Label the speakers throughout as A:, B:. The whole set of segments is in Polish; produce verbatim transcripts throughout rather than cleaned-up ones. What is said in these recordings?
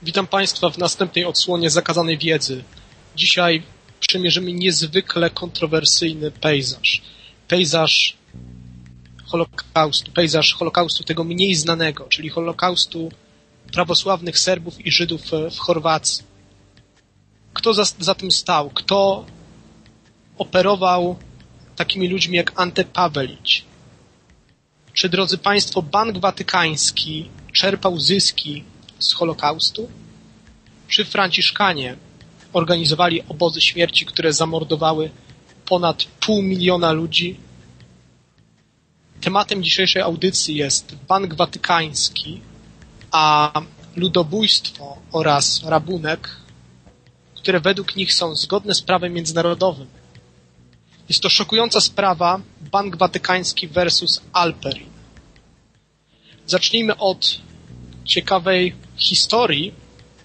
A: Witam Państwa w następnej odsłonie Zakazanej Wiedzy. Dzisiaj przymierzymy niezwykle kontrowersyjny pejzaż. Pejzaż Holokaustu, pejzaż Holokaustu tego mniej znanego, czyli Holokaustu prawosławnych Serbów i Żydów w Chorwacji. Kto za, za tym stał? Kto operował takimi ludźmi jak Ante Pawelić? Czy, drodzy Państwo, Bank Watykański czerpał zyski z Holokaustu? Czy Franciszkanie organizowali obozy śmierci, które zamordowały ponad pół miliona ludzi? Tematem dzisiejszej audycji jest Bank Watykański, a ludobójstwo oraz rabunek, które według nich są zgodne z prawem międzynarodowym. Jest to szokująca sprawa Bank Watykański versus Alperin. Zacznijmy od ciekawej historii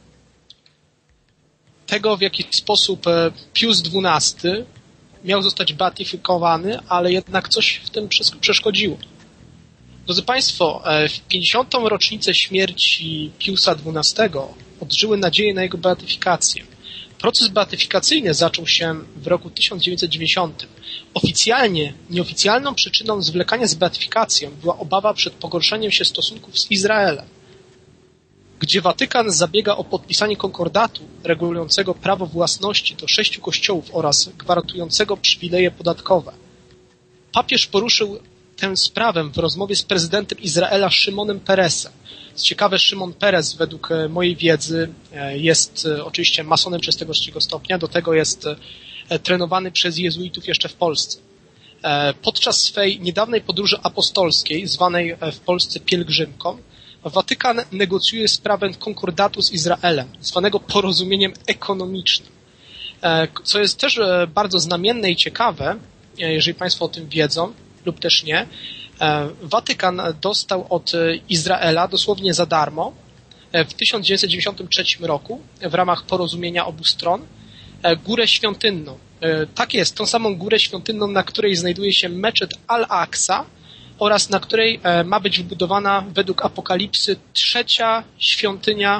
A: tego, w jaki sposób Pius dwunasty miał zostać beatyfikowany, ale jednak coś w tym przeszkodziło. Drodzy Państwo, w pięćdziesiątą rocznicę śmierci Piusa dwunastego odżyły nadzieje na jego beatyfikację. Proces beatyfikacyjny zaczął się w roku tysiąc dziewięćset dziewięćdziesiątym. Oficjalnie, nieoficjalną przyczyną zwlekania z beatyfikacją była obawa przed pogorszeniem się stosunków z Izraelem, gdzie Watykan zabiega o podpisanie konkordatu regulującego prawo własności do sześciu kościołów oraz gwarantującego przywileje podatkowe. Papież poruszył tę sprawę w rozmowie z prezydentem Izraela Szymonem Peresem. Co ciekawe, Szymon Peres według mojej wiedzy jest oczywiście masonem trzydziestego trzeciego stopnia, do tego jest trenowany przez jezuitów jeszcze w Polsce. Podczas swej niedawnej podróży apostolskiej, zwanej w Polsce pielgrzymką, Watykan negocjuje sprawę konkordatu z Izraelem, zwanego porozumieniem ekonomicznym. Co jest też bardzo znamienne i ciekawe, jeżeli Państwo o tym wiedzą lub też nie, Watykan dostał od Izraela dosłownie za darmo w tysiąc dziewięćset dziewięćdziesiątym trzecim roku w ramach porozumienia obu stron górę świątynną. Tak jest, tą samą górę świątynną, na której znajduje się meczet Al-Aqsa oraz na której ma być wybudowana według Apokalipsy trzecia świątynia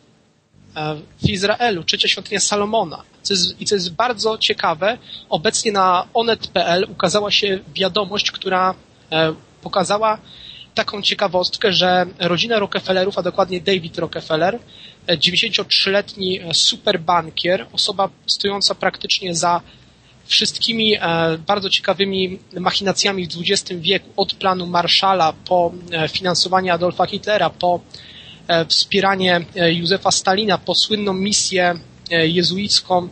A: w Izraelu, trzecia świątynia Salomona. Co jest, I co jest bardzo ciekawe, obecnie na onet kropka pe el ukazała się wiadomość, która pokazała taką ciekawostkę, że rodzina Rockefellerów, a dokładnie David Rockefeller, dziewięćdziesięciotrzyletni superbankier, osoba stojąca praktycznie za wszystkimi bardzo ciekawymi machinacjami w dwudziestym wieku, od planu Marshalla po finansowanie Adolfa Hitlera, po wspieranie Józefa Stalina, po słynną misję jezuicką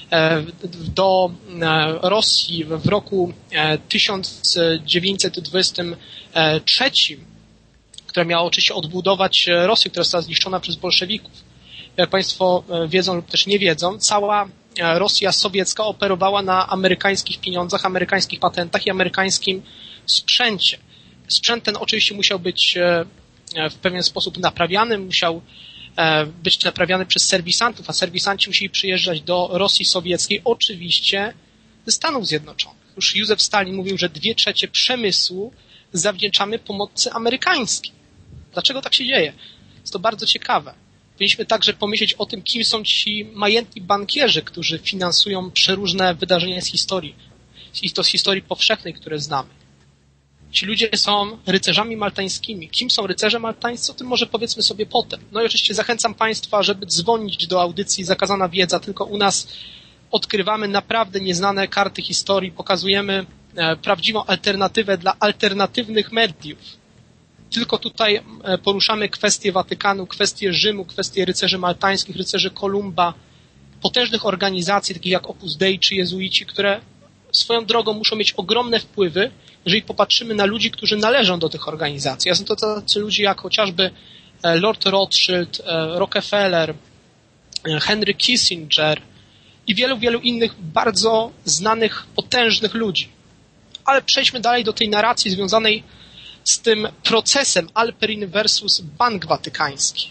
A: do Rosji w roku tysiąc dziewięćset dwudziestym trzecim, która miała oczywiście odbudować Rosję, która została zniszczona przez bolszewików. Jak Państwo wiedzą lub też nie wiedzą, cała Rosja sowiecka operowała na amerykańskich pieniądzach, amerykańskich patentach i amerykańskim sprzęcie. Sprzęt ten oczywiście musiał być w pewien sposób naprawiany, musiał być naprawiany przez serwisantów, a serwisanci musieli przyjeżdżać do Rosji sowieckiej, oczywiście ze Stanów Zjednoczonych. Już Józef Stalin mówił, że dwie trzecie przemysłu zawdzięczamy pomocy amerykańskiej. Dlaczego tak się dzieje? Jest to bardzo ciekawe. Powinniśmy także pomyśleć o tym, kim są ci majętni bankierzy, którzy finansują przeróżne wydarzenia z historii. I to z historii powszechnej, które znamy. Ci ludzie są rycerzami maltańskimi. Kim są rycerze maltańscy? O tym może powiedzmy sobie potem. No i oczywiście zachęcam Państwa, żeby dzwonić do audycji Zakazana Wiedza. Tylko u nas odkrywamy naprawdę nieznane karty historii. Pokazujemy prawdziwą alternatywę dla alternatywnych mediów. Tylko tutaj poruszamy kwestie Watykanu, kwestie Rzymu, kwestie rycerzy maltańskich, rycerzy Kolumba, potężnych organizacji, takich jak Opus Dei czy jezuici, które swoją drogą muszą mieć ogromne wpływy, jeżeli popatrzymy na ludzi, którzy należą do tych organizacji. A są to tacy ludzie jak chociażby Lord Rothschild, Rockefeller, Henry Kissinger i wielu, wielu innych bardzo znanych, potężnych ludzi. Ale przejdźmy dalej do tej narracji związanej z tym procesem Alperin versus Bank Watykański.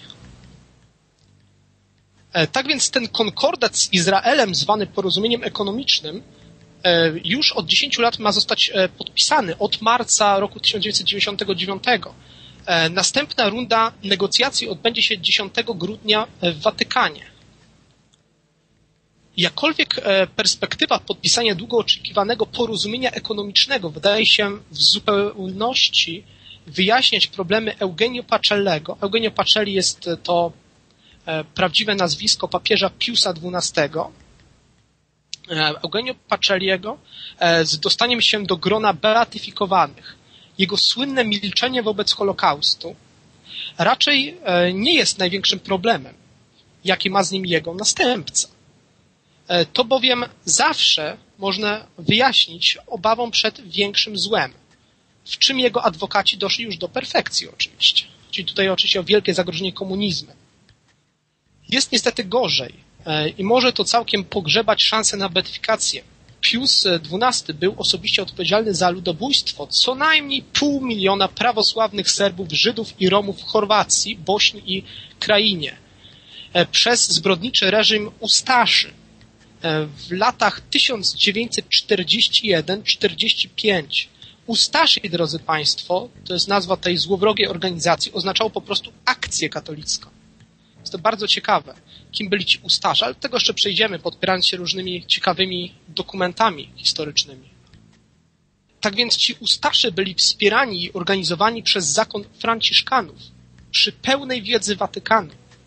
A: Tak więc ten konkordat z Izraelem, zwany porozumieniem ekonomicznym, już od dziesięciu lat ma zostać podpisany, od marca roku tysiąc dziewięćset dziewięćdziesiątego dziewiątego. Następna runda negocjacji odbędzie się dziesiątego grudnia w Watykanie. Jakkolwiek perspektywa podpisania długo oczekiwanego porozumienia ekonomicznego wydaje się w zupełności wyjaśniać problemy Eugenio Pacellego. Eugenio Pacelli jest to prawdziwe nazwisko papieża Piusa dwunastego. Eugenio Pacelliego z dostaniem się do grona beatyfikowanych. Jego słynne milczenie wobec Holokaustu raczej nie jest największym problemem, jaki ma z nim jego następca. To bowiem zawsze można wyjaśnić obawą przed większym złem, w czym jego adwokaci doszli już do perfekcji oczywiście. Czyli tutaj oczywiście o wielkie zagrożenie komunizmem. Jest niestety gorzej i może to całkiem pogrzebać szansę na beatyfikację. Pius dwunasty był osobiście odpowiedzialny za ludobójstwo co najmniej pół miliona prawosławnych Serbów, Żydów i Romów w Chorwacji, Bośni i Krainie przez zbrodniczy reżim Ustaszy w latach tysiąc dziewięćset czterdziesty pierwszy do czterdziestego piątego. Ustaszy, drodzy Państwo, to jest nazwa tej złowrogiej organizacji, oznaczało po prostu akcję katolicką. Jest to bardzo ciekawe, kim byli ci Ustasze, ale do tego jeszcze przejdziemy, podpierając się różnymi ciekawymi dokumentami historycznymi. Tak więc ci Ustasze byli wspierani i organizowani przez zakon Franciszkanów przy pełnej wiedzy Watykanu.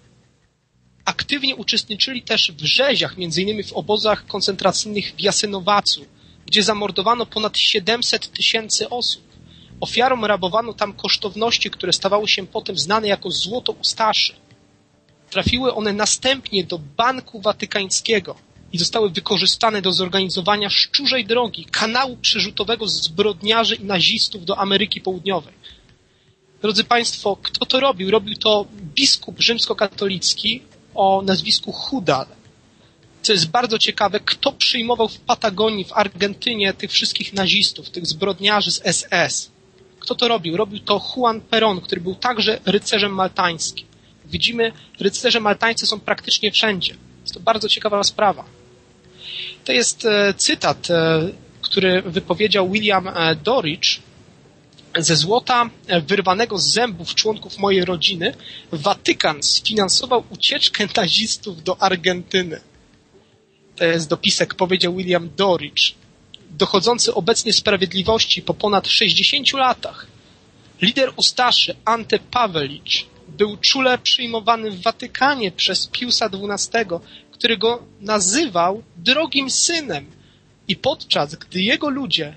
A: Aktywnie uczestniczyli też w rzeziach, między innymi w obozach koncentracyjnych w Jasynowacu, gdzie zamordowano ponad siedemset tysięcy osób. Ofiarom rabowano tam kosztowności, które stawały się potem znane jako złoto Ustaszy. Trafiły one następnie do Banku Watykańskiego i zostały wykorzystane do zorganizowania szczurzej drogi, kanału przerzutowego zbrodniarzy i nazistów do Ameryki Południowej. Drodzy Państwo, kto to robił? Robił to biskup rzymskokatolicki o nazwisku Hudal. Co jest bardzo ciekawe, kto przyjmował w Patagonii, w Argentynie tych wszystkich nazistów, tych zbrodniarzy z S S. Kto to robił? Robił to Juan Perón, który był także rycerzem maltańskim. Widzimy, rycerze maltańscy są praktycznie wszędzie. Jest to bardzo ciekawa sprawa. To jest cytat, który wypowiedział William Dorridge. Ze złota wyrwanego z zębów członków mojej rodziny Watykan sfinansował ucieczkę nazistów do Argentyny. To jest dopisek, powiedział William Dorridge, dochodzący obecnie sprawiedliwości po ponad sześćdziesięciu latach. Lider Ustaszy, Ante Pavelić, był czule przyjmowany w Watykanie przez Piusa dwunastego, który go nazywał drogim synem. I podczas gdy jego ludzie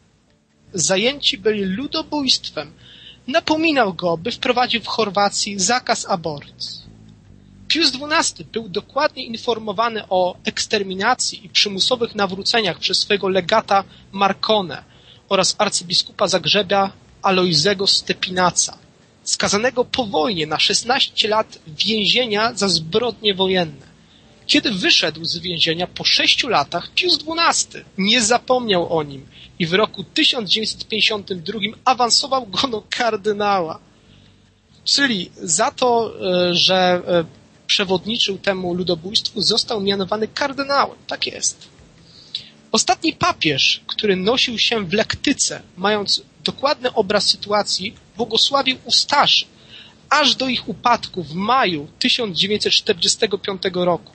A: zajęci byli ludobójstwem, napominał go, by wprowadził w Chorwacji zakaz aborcji. Pius dwunasty był dokładnie informowany o eksterminacji i przymusowych nawróceniach przez swojego legata Marcone oraz arcybiskupa Zagrzebia Alojzego Stepinaca, skazanego po wojnie na szesnaście lat więzienia za zbrodnie wojenne. Kiedy wyszedł z więzienia po sześciu latach, Pius dwunasty nie zapomniał o nim i w roku tysiąc dziewięćset pięćdziesiątym drugim awansował go do kardynała. Czyli za to, że przewodniczył temu ludobójstwu, został mianowany kardynałem. Tak jest. Ostatni papież, który nosił się w lektyce, mając dokładny obraz sytuacji, błogosławił Ustaszy, aż do ich upadku w maju tysiąc dziewięćset czterdziestego piątego roku.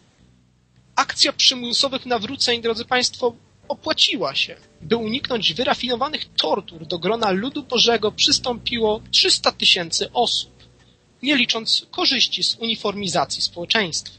A: Akcja przymusowych nawróceń, drodzy Państwo, opłaciła się. By uniknąć wyrafinowanych tortur, do grona ludu Bożego przystąpiło trzysta tysięcy osób, nie licząc korzyści z uniformizacji społeczeństwa.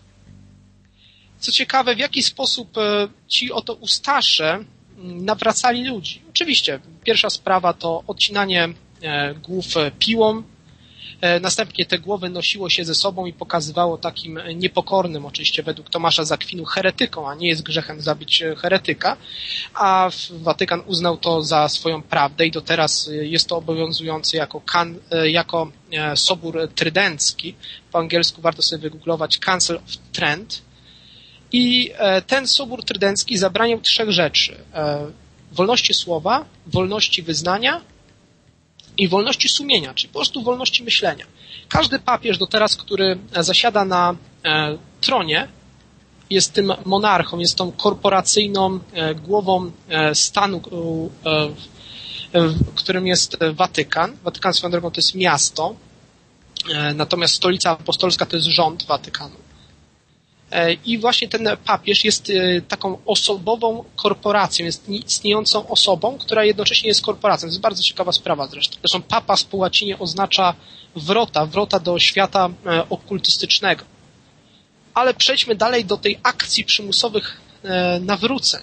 A: Co ciekawe, w jaki sposób ci oto Ustasze nawracali ludzi. Oczywiście, pierwsza sprawa to odcinanie głów piłą. Następnie te głowy nosiło się ze sobą i pokazywało takim niepokornym, oczywiście według Tomasza z Akwinu, heretyką, a nie jest grzechem zabić heretyka, a Watykan uznał to za swoją prawdę i do teraz jest to obowiązujące jako, kan, jako Sobór Trydencki. Po angielsku warto sobie wygooglować Council of Trent. I ten Sobór Trydencki zabraniał trzech rzeczy. Wolności słowa, wolności wyznania i wolności sumienia, czyli po prostu wolności myślenia. Każdy papież do teraz, który zasiada na e, tronie, jest tym monarchą, jest tą korporacyjną e, głową e, stanu którym jest Watykan. Watykan swoją drogą to jest miasto, natomiast stolica apostolska to jest rząd Watykanu. I właśnie ten papież jest taką osobową korporacją, jest istniejącą osobą, która jednocześnie jest korporacją. To jest bardzo ciekawa sprawa zresztą. Zresztą papas po łacinie oznacza wrota, wrota do świata okultystycznego. Ale przejdźmy dalej do tej akcji przymusowych nawróceń.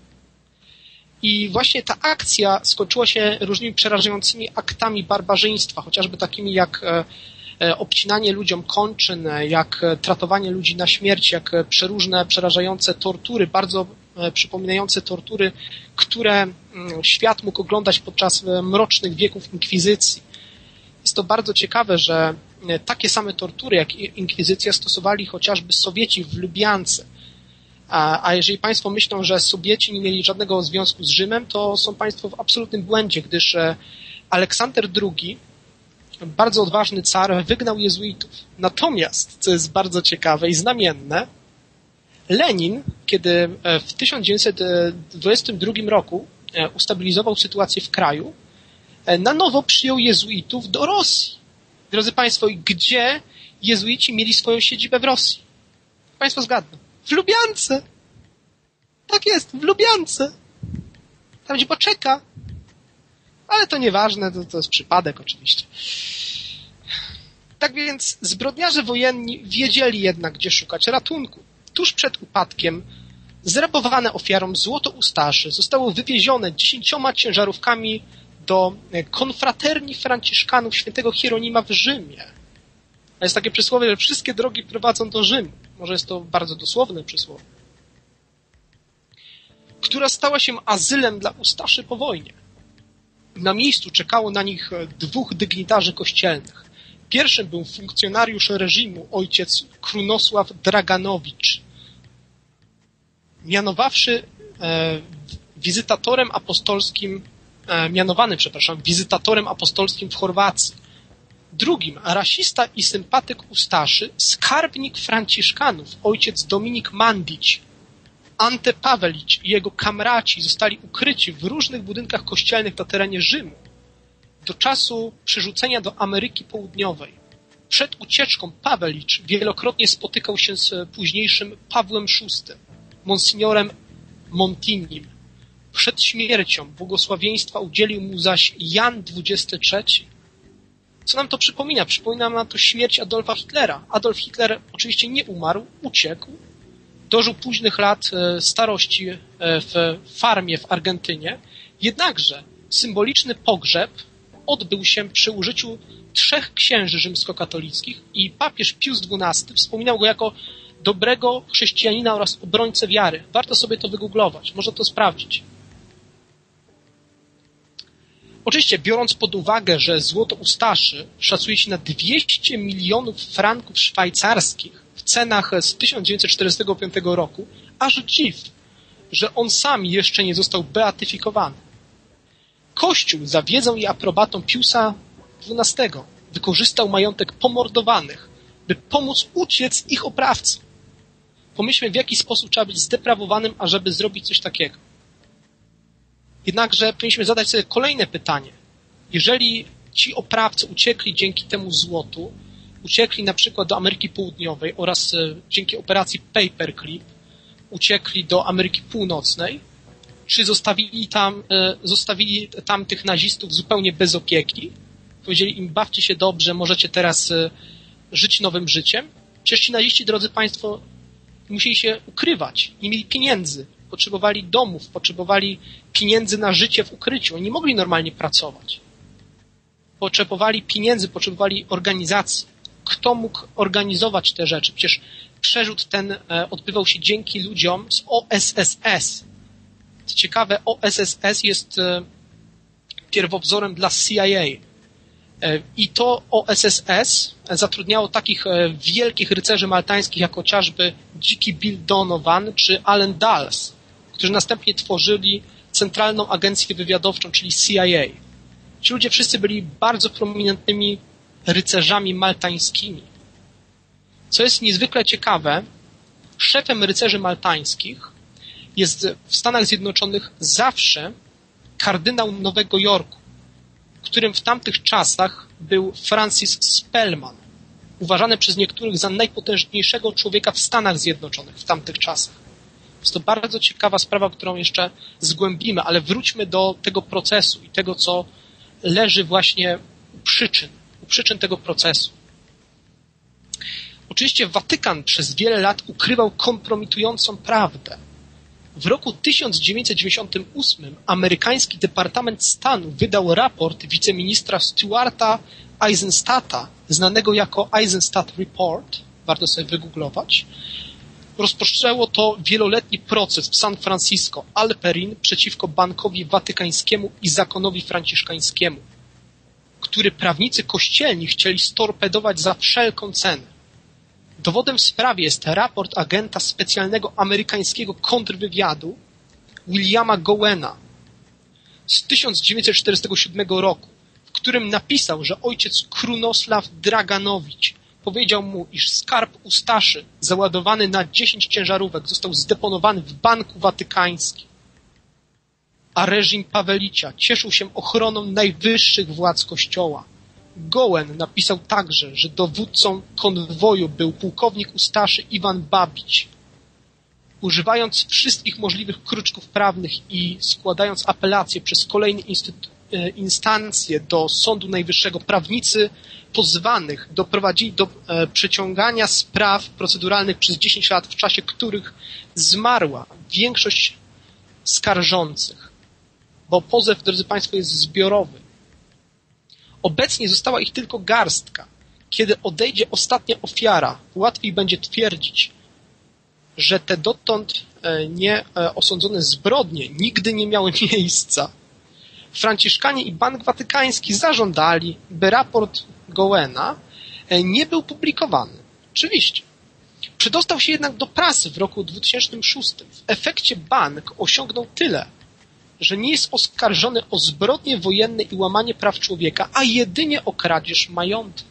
A: I właśnie ta akcja skończyła się różnymi przerażającymi aktami barbarzyństwa, chociażby takimi jak obcinanie ludziom kończyn, jak tratowanie ludzi na śmierć, jak przeróżne, przerażające tortury, bardzo przypominające tortury, które świat mógł oglądać podczas mrocznych wieków inkwizycji. Jest to bardzo ciekawe, że takie same tortury jak inkwizycja stosowali chociażby Sowieci w Lubiance. A, a jeżeli Państwo myślą, że Sowieci nie mieli żadnego związku z Rzymem, to są Państwo w absolutnym błędzie, gdyż Aleksander drugi, bardzo odważny car, wygnał jezuitów. Natomiast, co jest bardzo ciekawe i znamienne, Lenin, kiedy w tysiąc dziewięćset dwudziestym drugim roku ustabilizował sytuację w kraju, na nowo przyjął jezuitów do Rosji. Drodzy Państwo, gdzie jezuici mieli swoją siedzibę w Rosji? Państwo zgadną. W Lubiance. Tak jest, w Lubiance. Tam, gdzie poczeka. Ale to nieważne, to, to jest przypadek oczywiście. Tak więc zbrodniarze wojenni wiedzieli jednak, gdzie szukać ratunku. Tuż przed upadkiem zrabowane ofiarom złoto ustaszy zostało wywiezione dziesięcioma ciężarówkami do konfraterni franciszkanów świętego Hieronima w Rzymie. A jest takie przysłowie, że wszystkie drogi prowadzą do Rzymu. Może jest to bardzo dosłowne przysłowie. Która stała się azylem dla ustaszy po wojnie. Na miejscu czekało na nich dwóch dygnitarzy kościelnych. Pierwszym był funkcjonariusz reżimu, ojciec Krunosław Draganowicz, mianowawszy e, wizytatorem apostolskim, e, mianowany, przepraszam, wizytatorem apostolskim w Chorwacji. Drugim, rasista i sympatyk ustaszy, skarbnik franciszkanów, ojciec Dominik Mandić. Ante Pawelić i jego kamraci zostali ukryci w różnych budynkach kościelnych na terenie Rzymu do czasu przerzucenia do Ameryki Południowej. Przed ucieczką Pawelić wielokrotnie spotykał się z późniejszym Pawłem szóstym, monsignorem Montignim. Przed śmiercią błogosławieństwa udzielił mu zaś Jan dwudziesty trzeci. Co nam to przypomina? Przypomina nam to śmierć Adolfa Hitlera. Adolf Hitler oczywiście nie umarł, uciekł. Dożył późnych lat starości w farmie w Argentynie. Jednakże symboliczny pogrzeb odbył się przy użyciu trzech księży rzymskokatolickich i papież Pius dwunasty wspominał go jako dobrego chrześcijanina oraz obrońcę wiary. Warto sobie to wygooglować, można to sprawdzić. Oczywiście, biorąc pod uwagę, że złoto ustaszy szacuje się na dwieście milionów franków szwajcarskich w cenach z tysiąc dziewięćset czterdziestego piątego roku, aż dziw, że on sam jeszcze nie został beatyfikowany. Kościół za wiedzą i aprobatą Piusa dwunastego wykorzystał majątek pomordowanych, by pomóc uciec ich oprawcom. Pomyślmy, w jaki sposób trzeba być zdeprawowanym, ażeby zrobić coś takiego. Jednakże powinniśmy zadać sobie kolejne pytanie. Jeżeli ci oprawcy uciekli dzięki temu złotu, uciekli na przykład do Ameryki Południowej oraz dzięki operacji Paperclip uciekli do Ameryki Północnej, czy zostawili tam, zostawili tam tych nazistów zupełnie bez opieki? Powiedzieli im, bawcie się dobrze, możecie teraz żyć nowym życiem? Przecież ci naziści, drodzy Państwo, musieli się ukrywać, nie mieli pieniędzy, potrzebowali domów, potrzebowali pieniędzy na życie w ukryciu. Oni nie mogli normalnie pracować. Potrzebowali pieniędzy, potrzebowali organizacji. Kto mógł organizować te rzeczy? Przecież przerzut ten odbywał się dzięki ludziom z O S S S. Co ciekawe, O S S S jest pierwowzorem dla C I A. I to O S S S zatrudniało takich wielkich rycerzy maltańskich, jak chociażby dziki Bill Donovan czy Allen Dulles, którzy następnie tworzyli Centralną Agencję Wywiadowczą, czyli C I A. Ci ludzie wszyscy byli bardzo prominentnymi rycerzami maltańskimi. Co jest niezwykle ciekawe, szefem rycerzy maltańskich jest w Stanach Zjednoczonych zawsze kardynał Nowego Jorku, którym w tamtych czasach był Francis Spellman, uważany przez niektórych za najpotężniejszego człowieka w Stanach Zjednoczonych w tamtych czasach. Jest to bardzo ciekawa sprawa, którą jeszcze zgłębimy, ale wróćmy do tego procesu i tego, co leży właśnie u przyczyn, u przyczyn tego procesu. Oczywiście Watykan przez wiele lat ukrywał kompromitującą prawdę. W roku tysiąc dziewięćset dziewięćdziesiątym ósmym amerykański Departament Stanu wydał raport wiceministra Stuarta Eisenstahta, znanego jako Eisenstadt Report, warto sobie wygooglować. Rozpoczęło to wieloletni proces w San Francisco Alperin przeciwko Bankowi Watykańskiemu i Zakonowi Franciszkańskiemu, który prawnicy kościelni chcieli storpedować za wszelką cenę. Dowodem w sprawie jest raport agenta specjalnego amerykańskiego kontrwywiadu Williama Gowena z tysiąc dziewięćset czterdziestego siódmego roku, w którym napisał, że ojciec Krunosław Draganowicz powiedział mu, iż skarb Ustaszy załadowany na dziesięć ciężarówek został zdeponowany w Banku Watykańskim, a reżim Pawelicia cieszył się ochroną najwyższych władz Kościoła. Gowen napisał także, że dowódcą konwoju był pułkownik Ustaszy Iwan Babić. Używając wszystkich możliwych kruczków prawnych i składając apelacje przez kolejne instytu- instancje do Sądu Najwyższego, prawnicy pozwanych doprowadzili do e, przeciągania spraw proceduralnych przez dziesięć lat, w czasie których zmarła większość skarżących, bo pozew, drodzy Państwo, jest zbiorowy. Obecnie została ich tylko garstka. Kiedy odejdzie ostatnia ofiara, łatwiej będzie twierdzić, że te dotąd nie osądzone zbrodnie nigdy nie miały miejsca. Franciszkanie i Bank Watykański zażądali, by raport Gowena nie był publikowany. Oczywiście. Przedostał się jednak do prasy w roku dwutysięcznym szóstym. W efekcie bank osiągnął tyle, że nie jest oskarżony o zbrodnie wojenne i łamanie praw człowieka, a jedynie o kradzież majątku.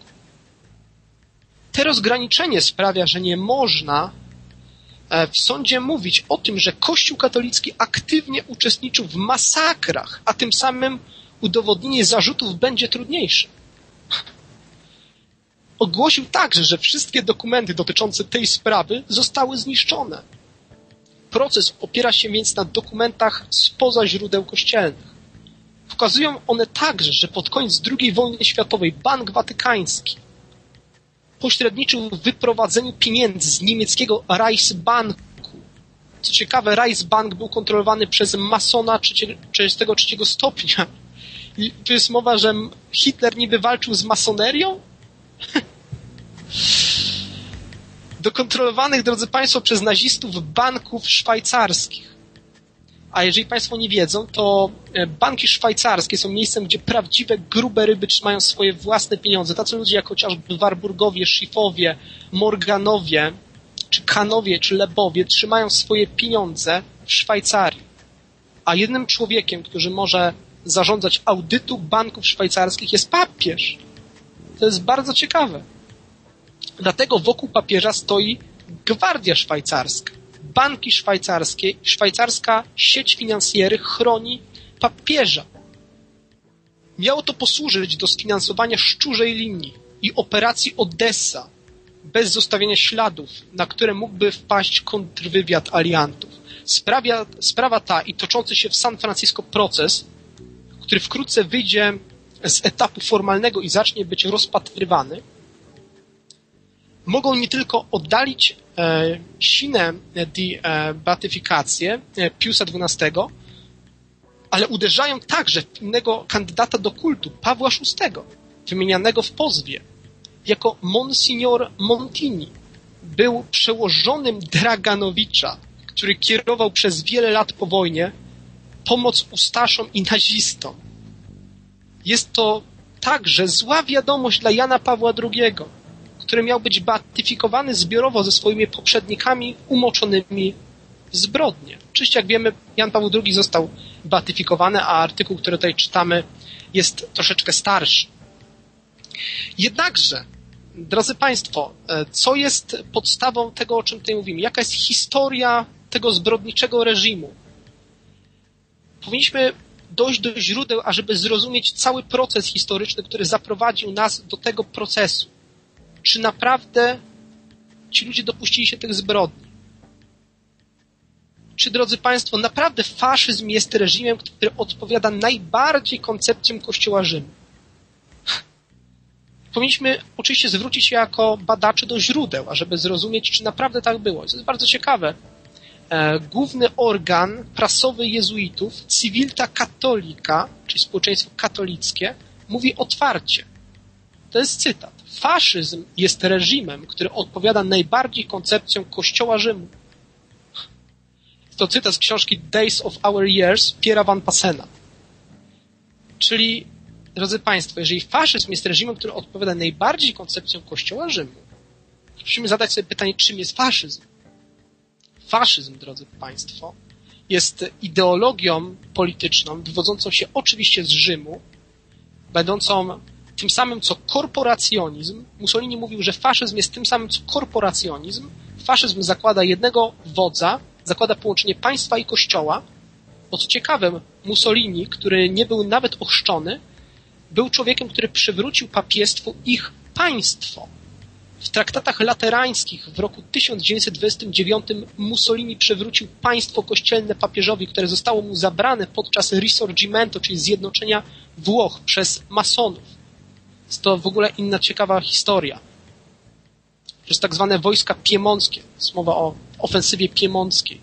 A: To rozgraniczenie sprawia, że nie można w sądzie mówić o tym, że Kościół katolicki aktywnie uczestniczył w masakrach, a tym samym udowodnienie zarzutów będzie trudniejsze. Ogłosił także, że wszystkie dokumenty dotyczące tej sprawy zostały zniszczone. Proces opiera się więc na dokumentach spoza źródeł kościelnych. Wskazują one także, że pod koniec drugiej wojny światowej Bank Watykański pośredniczył w wyprowadzeniu pieniędzy z niemieckiego Reichsbanku. Co ciekawe, Reichsbank był kontrolowany przez masona trzydziestego trzeciego stopnia. I tu jest mowa, że Hitler niby walczył z masonerią? Do kontrolowanych, drodzy Państwo, przez nazistów banków szwajcarskich. A jeżeli Państwo nie wiedzą, to banki szwajcarskie są miejscem, gdzie prawdziwe grube ryby trzymają swoje własne pieniądze. Tacy ludzie jak chociażby Warburgowie, Schiffowie, Morganowie, czy Kanowie, czy Lebowie trzymają swoje pieniądze w Szwajcarii. A jednym człowiekiem, który może zarządzać audytu banków szwajcarskich, jest papież. To jest bardzo ciekawe. Dlatego wokół papieża stoi gwardia szwajcarska. Banki szwajcarskie i szwajcarska sieć finansjery chroni papieża. Miało to posłużyć do sfinansowania szczurzej linii i operacji Odessa bez zostawienia śladów, na które mógłby wpaść kontrwywiad aliantów. Sprawia, sprawa ta i toczący się w San Francisco proces, który wkrótce wyjdzie z etapu formalnego i zacznie być rozpatrywany, mogą nie tylko oddalić e, sinę di e, beatyfikację e, Piusa dwunastego, ale uderzają także w innego kandydata do kultu, Pawła szóstego, wymienianego w pozwie jako Monsignor Montini. Był przełożonym Draganowicza, który kierował przez wiele lat po wojnie pomoc Ustaszom i nazistom. Jest to także zła wiadomość dla Jana Pawła drugiego, który miał być beatyfikowany zbiorowo ze swoimi poprzednikami umoczonymi w zbrodnie. Oczywiście, jak wiemy, Jan Paweł drugi został beatyfikowany, a artykuł, który tutaj czytamy, jest troszeczkę starszy. Jednakże, drodzy Państwo, co jest podstawą tego, o czym tutaj mówimy? Jaka jest historia tego zbrodniczego reżimu? Powinniśmy dojść do źródeł, ażeby zrozumieć cały proces historyczny, który zaprowadził nas do tego procesu. Czy naprawdę ci ludzie dopuścili się tych zbrodni? Czy, drodzy Państwo, naprawdę faszyzm jest reżimem, który odpowiada najbardziej koncepcjom Kościoła Rzymu? Powinniśmy oczywiście zwrócić się jako badacze do źródeł, ażeby zrozumieć, czy naprawdę tak było. To jest bardzo ciekawe. E, główny organ prasowy jezuitów, Civilta Cattolica, czyli społeczeństwo katolickie, mówi otwarcie. To jest cytat. Faszyzm jest reżimem, który odpowiada najbardziej koncepcjom Kościoła Rzymu. To cytat z książki Days of Our Years Pierre'a Van Passena. Czyli, drodzy Państwo, jeżeli faszyzm jest reżimem, który odpowiada najbardziej koncepcjom Kościoła Rzymu, musimy zadać sobie pytanie, czym jest faszyzm. Faszyzm, drodzy Państwo, jest ideologią polityczną, wywodzącą się oczywiście z Rzymu, będącą tym samym, co korporacjonizm. Mussolini mówił, że faszyzm jest tym samym, co korporacjonizm. Faszyzm zakłada jednego wodza, zakłada połączenie państwa i kościoła. Bo co ciekawe, Mussolini, który nie był nawet ochrzczony, był człowiekiem, który przywrócił papiestwu ich państwo. W traktatach laterańskich w roku tysiąc dziewięćset dwudziestym dziewiątym Mussolini przywrócił państwo kościelne papieżowi, które zostało mu zabrane podczas Risorgimento, czyli zjednoczenia Włoch przez masonów. Jest to w ogóle inna ciekawa historia. Przez tak zwane wojska piemonckie. Jest mowa o ofensywie piemonckiej.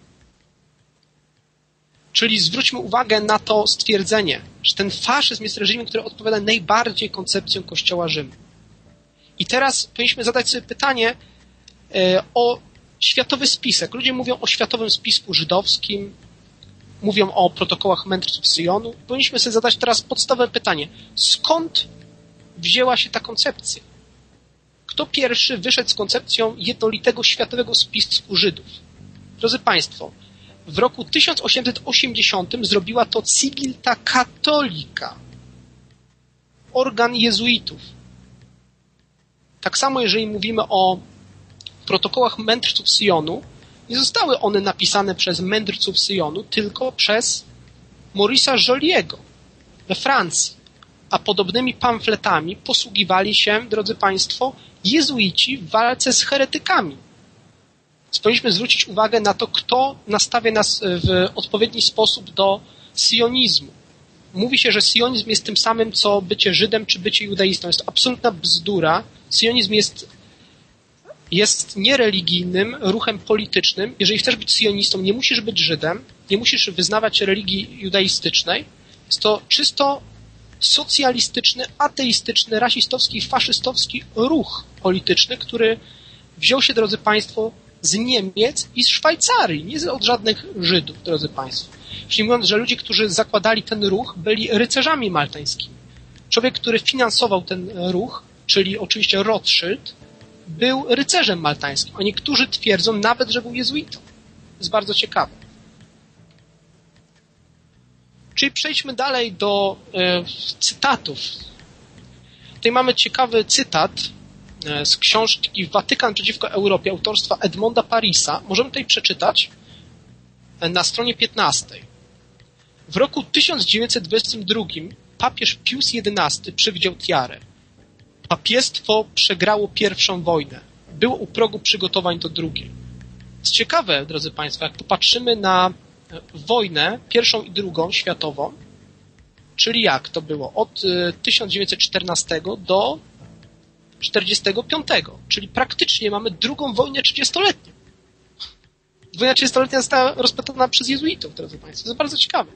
A: Czyli zwróćmy uwagę na to stwierdzenie, że ten faszyzm jest reżimem, który odpowiada najbardziej koncepcjom Kościoła Rzymu. I teraz powinniśmy zadać sobie pytanie e, o światowy spisek. Ludzie mówią o światowym spisku żydowskim, mówią o protokołach mędrców Syjonu. Powinniśmy sobie zadać teraz podstawowe pytanie. Skąd wzięła się ta koncepcja? Kto pierwszy wyszedł z koncepcją jednolitego światowego spisku Żydów? Drodzy Państwo, w roku tysiąc osiemset osiemdziesiątym zrobiła to Civilta Cattolica, organ jezuitów. Tak samo jeżeli mówimy o protokołach mędrców Syjonu, nie zostały one napisane przez mędrców Syjonu, tylko przez Maurice'a Joliego we Francji. A podobnymi pamfletami posługiwali się, drodzy Państwo, jezuici w walce z heretykami. Więc powinniśmy zwrócić uwagę na to, kto nastawia nas w odpowiedni sposób do sionizmu. Mówi się, że sionizm jest tym samym, co bycie Żydem czy bycie judaistą. Jest to absolutna bzdura. Sionizm jest, jest niereligijnym ruchem politycznym. Jeżeli chcesz być sionistą, nie musisz być Żydem, nie musisz wyznawać religii judaistycznej. Jest to czysto socjalistyczny, ateistyczny, rasistowski, faszystowski ruch polityczny, który wziął się, drodzy Państwo, z Niemiec i z Szwajcarii, nie od żadnych Żydów, drodzy Państwo. Czyli mówiąc, że ludzie, którzy zakładali ten ruch, byli rycerzami maltańskimi. Człowiek, który finansował ten ruch, czyli oczywiście Rothschild, był rycerzem maltańskim, a niektórzy twierdzą nawet, że był jezuitą. To jest bardzo ciekawe. Czyli przejdźmy dalej do e, cytatów. Tutaj mamy ciekawy cytat e, z książki Watykan przeciwko Europie autorstwa Edmonda Parisa. Możemy tutaj przeczytać e, na stronie piętnastej. W roku tysiąc dziewięćset dwudziestym drugim papież Pius jedenasty przewidział tiarę. Papiestwo przegrało pierwszą wojnę. Było u progu przygotowań do drugiej. Co ciekawe, drodzy Państwo, jak popatrzymy na wojnę, pierwszą i drugą światową, czyli jak to było? Od tysiąc dziewięćset czternastego do czterdziestego piątego, czyli praktycznie mamy drugą wojnę trzydziestoletnią. Wojna trzydziestoletnia została rozpętana przez jezuitów, drodzy Państwo. To jest bardzo ciekawe.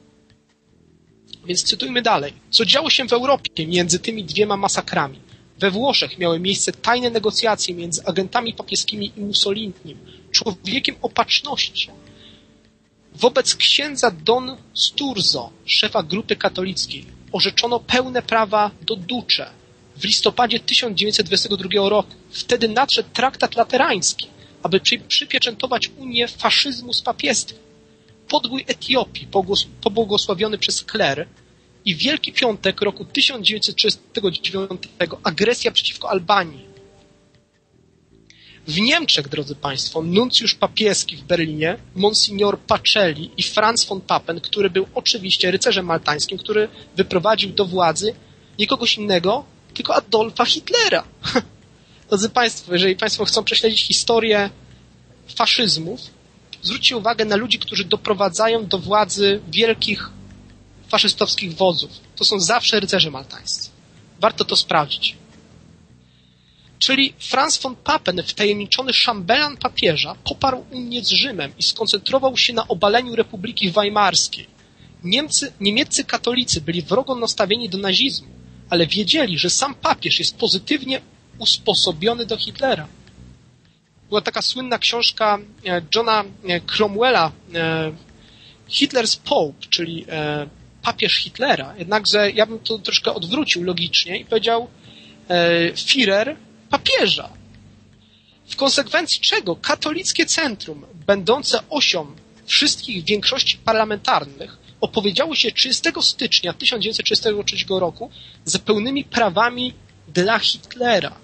A: Więc cytujmy dalej. Co działo się w Europie między tymi dwiema masakrami? We Włoszech miały miejsce tajne negocjacje między agentami papieskimi i Mussolinim, człowiekiem opatrzności. Wobec księdza Don Sturzo, szefa grupy katolickiej, orzeczono pełne prawa do duce w listopadzie tysiąc dziewięćset dwudziestego drugiego roku. Wtedy nadszedł traktat laterański, aby przy, przypieczętować unię faszyzmu z papiestwem. Podbój Etiopii, pobłogosławiony przez kler, i Wielki Piątek roku tysiąc dziewięćset trzydziestego dziewiątego, agresja przeciwko Albanii. W Niemczech, drodzy Państwo, nuncjusz papieski w Berlinie, Monsignor Pacelli i Franz von Papen, który był oczywiście rycerzem maltańskim, który wyprowadził do władzy nie kogoś innego, tylko Adolfa Hitlera. Drodzy Państwo, jeżeli Państwo chcą prześledzić historię faszyzmów, zwróćcie uwagę na ludzi, którzy doprowadzają do władzy wielkich faszystowskich wodzów. To są zawsze rycerze maltańscy. Warto to sprawdzić. Czyli Franz von Papen, wtajemniczony szambelan papieża, poparł unię z Rzymem i skoncentrował się na obaleniu Republiki Weimarskiej. Niemcy, niemieccy katolicy byli wrogo nastawieni do nazizmu, ale wiedzieli, że sam papież jest pozytywnie usposobiony do Hitlera. Była taka słynna książka Johna Cromwella, Hitler's Pope, czyli papież Hitlera. Jednakże ja bym to troszkę odwrócił logicznie i powiedział Führer papieża. W konsekwencji czego katolickie centrum, będące osią wszystkich większości parlamentarnych, opowiedziało się trzydziestego stycznia tysiąc dziewięćset trzydziestego trzeciego roku za pełnymi prawami dla Hitlera.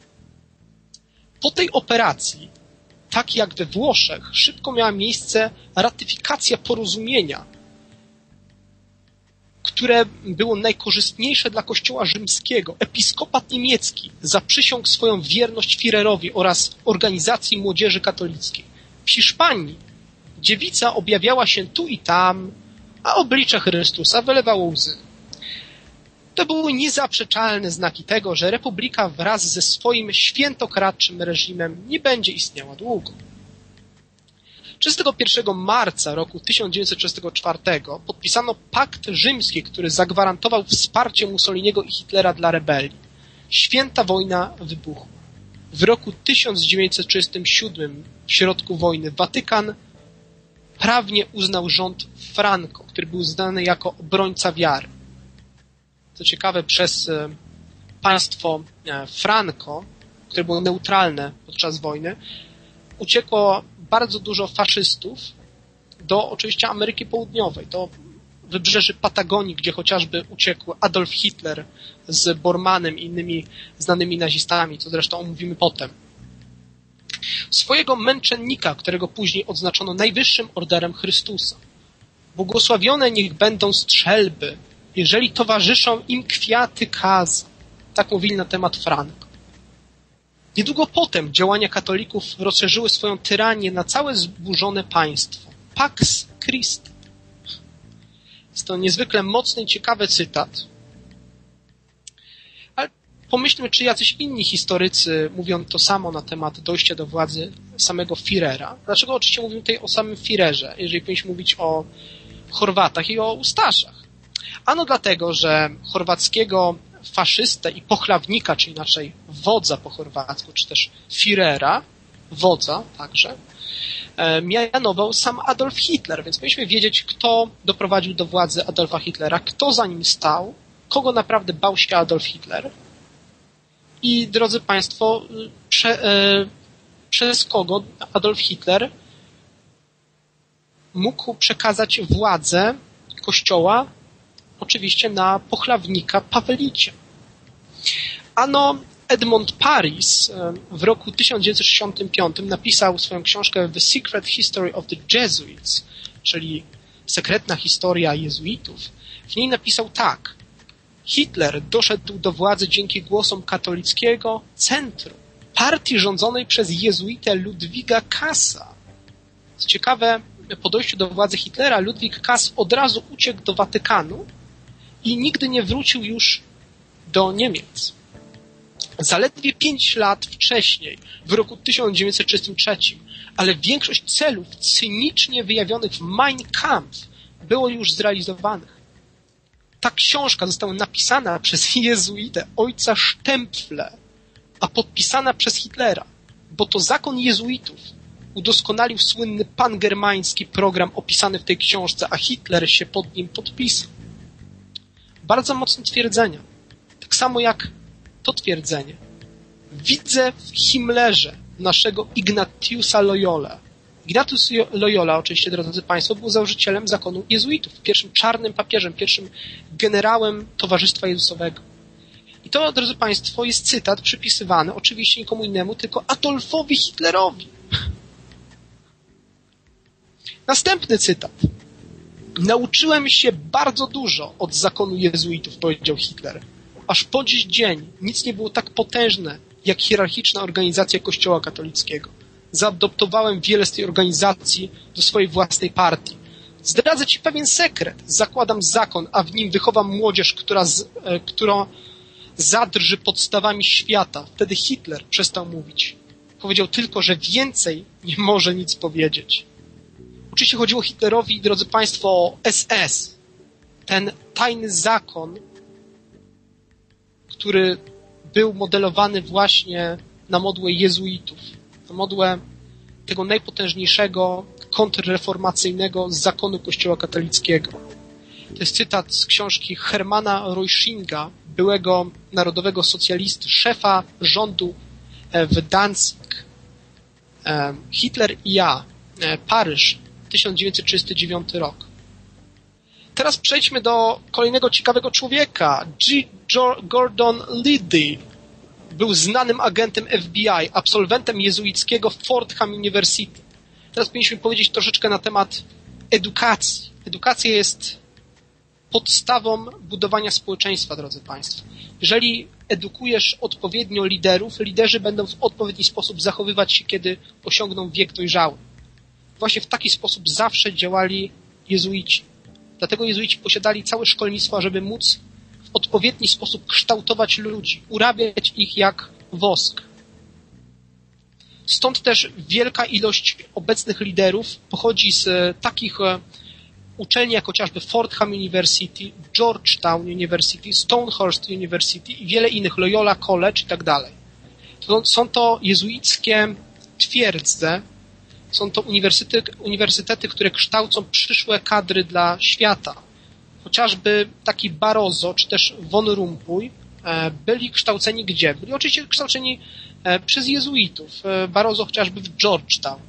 A: Po tej operacji, tak jak we Włoszech, szybko miała miejsce ratyfikacja porozumienia, które było najkorzystniejsze dla Kościoła rzymskiego. Episkopat niemiecki zaprzysiągł swoją wierność Führerowi oraz organizacji młodzieży katolickiej. W Hiszpanii dziewica objawiała się tu i tam, a oblicze Chrystusa wylewało łzy. To były niezaprzeczalne znaki tego, że Republika wraz ze swoim świętokradczym reżimem nie będzie istniała długo. trzydziestego pierwszego marca roku tysiąc dziewięćset trzydziestego czwartego podpisano pakt rzymski, który zagwarantował wsparcie Mussoliniego i Hitlera dla rebelii. Święta wojna wybuchła. W roku tysiąc dziewięćset trzydziestym siódmym, w środku wojny, Watykan prawnie uznał rząd Franco, który był znany jako obrońca wiary. Co ciekawe, przez państwo Franco, które było neutralne podczas wojny, uciekło bardzo dużo faszystów do oczywiście Ameryki Południowej, do wybrzeży Patagonii, gdzie chociażby uciekł Adolf Hitler z Bormannem i innymi znanymi nazistami, co zresztą omówimy potem. Swojego męczennika, którego później odznaczono najwyższym orderem Chrystusa. Błogosławione niech będą strzelby, jeżeli towarzyszą im kwiaty kaza. Tak mówili na temat Franco. Niedługo potem działania katolików rozszerzyły swoją tyranię na całe zburzone państwo. Pax Christi. Jest to niezwykle mocny i ciekawy cytat. Ale pomyślmy, czy jacyś inni historycy mówią to samo na temat dojścia do władzy samego Führera. Dlaczego oczywiście mówimy tutaj o samym Führerze, jeżeli powinniśmy mówić o Chorwatach i o Ustaszach? Ano dlatego, że chorwackiego faszystę i pochlawnika, czy inaczej wodza po chorwacku, czy też Führera, wodza także, mianował sam Adolf Hitler, więc powinniśmy wiedzieć, kto doprowadził do władzy Adolfa Hitlera, kto za nim stał, kogo naprawdę bał się Adolf Hitler i, drodzy Państwo, prze, e, przez kogo Adolf Hitler mógł przekazać władzę Kościoła oczywiście na pochlawnika Pawelicia. Ano Edmond Paris w roku tysiąc dziewięćset sześćdziesiątym piątym napisał swoją książkę The Secret History of the Jesuits, czyli sekretna historia jezuitów. W niej napisał tak. Hitler doszedł do władzy dzięki głosom katolickiego centrum, partii rządzonej przez jezuitę Ludwiga Kassa. Co ciekawe, po dojściu do władzy Hitlera Ludwig Kass od razu uciekł do Watykanu i nigdy nie wrócił już do Niemiec. Zaledwie pięć lat wcześniej, w roku tysiąc dziewięćset trzydziestym trzecim, ale większość celów cynicznie wyjawionych w Mein Kampf było już zrealizowanych. Ta książka została napisana przez jezuitę ojca Stempfle, a podpisana przez Hitlera, bo to zakon jezuitów udoskonalił słynny pangermański program opisany w tej książce, a Hitler się pod nim podpisał. Bardzo mocne twierdzenia. Tak samo jak to twierdzenie. Widzę w Himmlerze naszego Ignatiusa Loyola. Ignatius Loyola, oczywiście, drodzy Państwo, był założycielem zakonu jezuitów, pierwszym czarnym papieżem, pierwszym generałem Towarzystwa Jezusowego. I to, drodzy Państwo, jest cytat przypisywany oczywiście nikomu innemu, tylko Adolfowi Hitlerowi. Następny cytat. Nauczyłem się bardzo dużo od zakonu jezuitów, powiedział Hitler. Aż po dziś dzień nic nie było tak potężne, jak hierarchiczna organizacja Kościoła katolickiego. Zaadoptowałem wiele z tej organizacji do swojej własnej partii. Zdradzę Ci pewien sekret. Zakładam zakon, a w nim wychowam młodzież, która, z, e, która zadrży podstawami świata. Wtedy Hitler przestał mówić. Powiedział tylko, że więcej nie może nic powiedzieć. Oczywiście chodziło Hitlerowi, drodzy Państwo, o S S. Ten tajny zakon, który był modelowany właśnie na modłę jezuitów. Na modłę tego najpotężniejszego, kontrreformacyjnego zakonu Kościoła katolickiego. To jest cytat z książki Hermana Reuschinga, byłego narodowego socjalisty, szefa rządu w Danzig. Hitler i ja, Paryż, tysiąc dziewięćset trzydziesty dziewiąty rok. Teraz przejdźmy do kolejnego ciekawego człowieka. G. Gordon Liddy. Był znanym agentem F B I, absolwentem jezuickiego Fordham University. Teraz powinniśmy powiedzieć troszeczkę na temat edukacji. Edukacja jest podstawą budowania społeczeństwa, drodzy Państwo. Jeżeli edukujesz odpowiednio liderów, liderzy będą w odpowiedni sposób zachowywać się, kiedy osiągną wiek dojrzały. Właśnie w taki sposób zawsze działali jezuici. Dlatego jezuici posiadali całe szkolnictwo, żeby móc w odpowiedni sposób kształtować ludzi, urabiać ich jak wosk. Stąd też wielka ilość obecnych liderów pochodzi z takich uczelni jak chociażby Fordham University, Georgetown University, Stonehurst University i wiele innych, Loyola College i tak dalej. Są to jezuickie twierdze, są to uniwersytety, uniwersytety, które kształcą przyszłe kadry dla świata. Chociażby taki Barroso, czy też Von Rompuy byli kształceni gdzie? Byli oczywiście kształceni przez jezuitów. Barroso chociażby w Georgetown.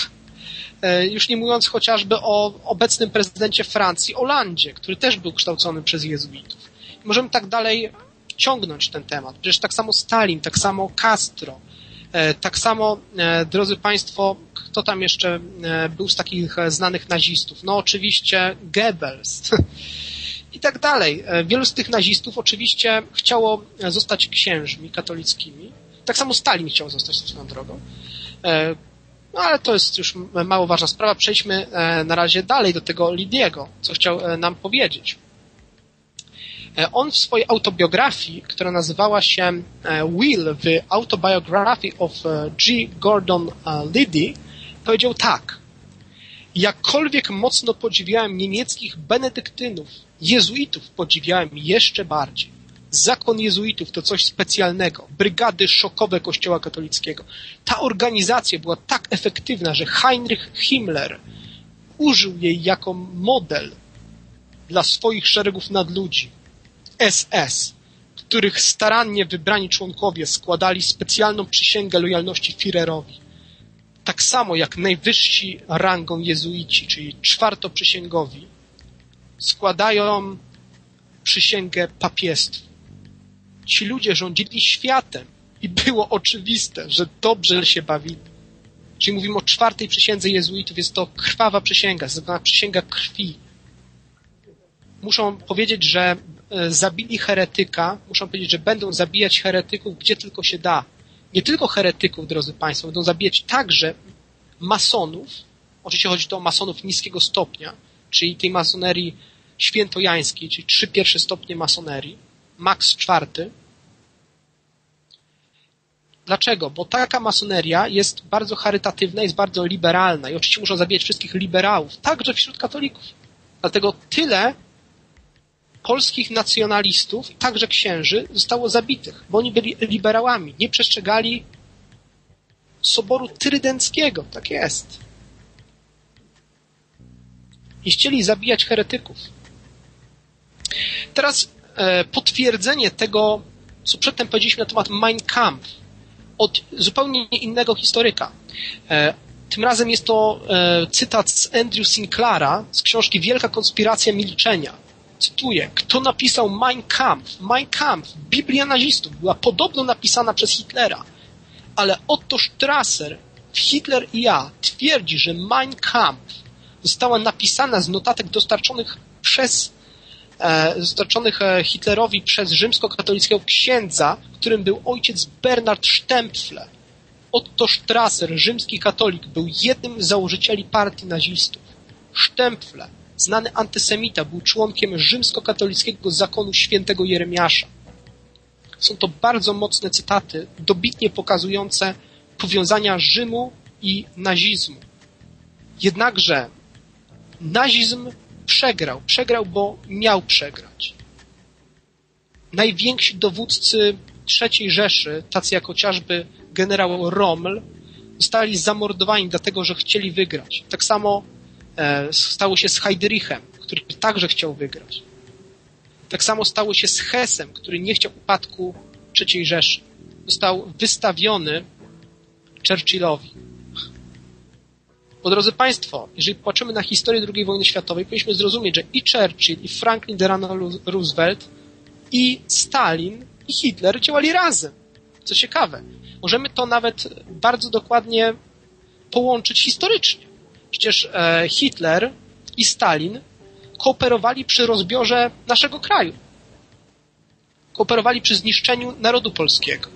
A: Już nie mówiąc chociażby o obecnym prezydencie Francji, Hollandzie, który też był kształcony przez jezuitów. I możemy tak dalej ciągnąć ten temat. Przecież tak samo Stalin, tak samo Castro, tak samo, drodzy Państwo, kto tam jeszcze był z takich znanych nazistów? No oczywiście Goebbels i tak dalej. Wielu z tych nazistów oczywiście chciało zostać księżmi katolickimi. Tak samo Stalin chciał zostać swoją drogą. No ale to jest już mało ważna sprawa. Przejdźmy na razie dalej do tego Liddiego, co chciał nam powiedzieć. On w swojej autobiografii, która nazywała się Will, The Autobiography of G. Gordon Liddy, powiedział tak. Jakkolwiek mocno podziwiałem niemieckich benedyktynów, jezuitów podziwiałem jeszcze bardziej. Zakon jezuitów to coś specjalnego. Brygady szokowe Kościoła katolickiego. Ta organizacja była tak efektywna, że Heinrich Himmler użył jej jako model dla swoich szeregów nadludzi. S S, których starannie wybrani członkowie składali specjalną przysięgę lojalności Führerowi. Tak samo jak najwyżsi rangą jezuici, czyli czwartoprzysięgowi, składają przysięgę papiestwu. Ci ludzie rządzili światem i było oczywiste, że dobrze się bawili. Czyli mówimy o czwartej przysiędze jezuitów, jest to krwawa przysięga, jest to przysięga krwi. Muszą powiedzieć, że zabili heretyka, muszą powiedzieć, że będą zabijać heretyków, gdzie tylko się da. Nie tylko heretyków, drodzy Państwo, będą zabijać także masonów. Oczywiście chodzi tu o masonów niskiego stopnia, czyli tej masonerii świętojańskiej, czyli trzy pierwsze stopnie masonerii, maks czwarty. Dlaczego? Bo taka masoneria jest bardzo charytatywna, jest bardzo liberalna i oczywiście muszą zabijać wszystkich liberałów, także wśród katolików. Dlatego tyle polskich nacjonalistów, także księży, zostało zabitych, bo oni byli liberałami, nie przestrzegali Soboru Trydenckiego, tak jest. I chcieli zabijać heretyków. Teraz e, potwierdzenie tego, co przedtem powiedzieliśmy na temat Mein Kampf, od zupełnie innego historyka. E, tym razem jest to e, cytat z Andrew Sinclaira z książki Wielka konspiracja milczenia. Cytuję, kto napisał Mein Kampf? Mein Kampf, Biblia nazistów, była podobno napisana przez Hitlera, ale Otto Strasser, Hitler i ja, twierdzi, że Mein Kampf została napisana z notatek dostarczonych przez e, dostarczonych e, Hitlerowi przez rzymskokatolickiego księdza, którym był ojciec Bernard Stempfle. Otto Strasser, rzymski katolik, był jednym z założycieli partii nazistów. Stempfle, znany antysemita, był członkiem rzymskokatolickiego zakonu świętego Jeremiasza. Są to bardzo mocne cytaty, dobitnie pokazujące powiązania Rzymu i nazizmu. Jednakże nazizm przegrał. Przegrał, bo miał przegrać. Najwięksi dowódcy trzeciej Rzeszy, tacy jak chociażby generał Rommel, zostali zamordowani dlatego, że chcieli wygrać. Tak samo e, stało się z Heydrichem, który także chciał wygrać. Tak samo stało się z Hessem, który nie chciał upadku trzeciej Rzeszy. Został wystawiony Churchillowi. Bo drodzy Państwo, jeżeli patrzymy na historię drugiej wojny światowej, powinniśmy zrozumieć, że i Churchill, i Franklin Delano Roosevelt, i Stalin, i Hitler działali razem. Co ciekawe, możemy to nawet bardzo dokładnie połączyć historycznie. Przecież e, Hitler i Stalin kooperowali przy rozbiorze naszego kraju. Kooperowali przy zniszczeniu narodu polskiego.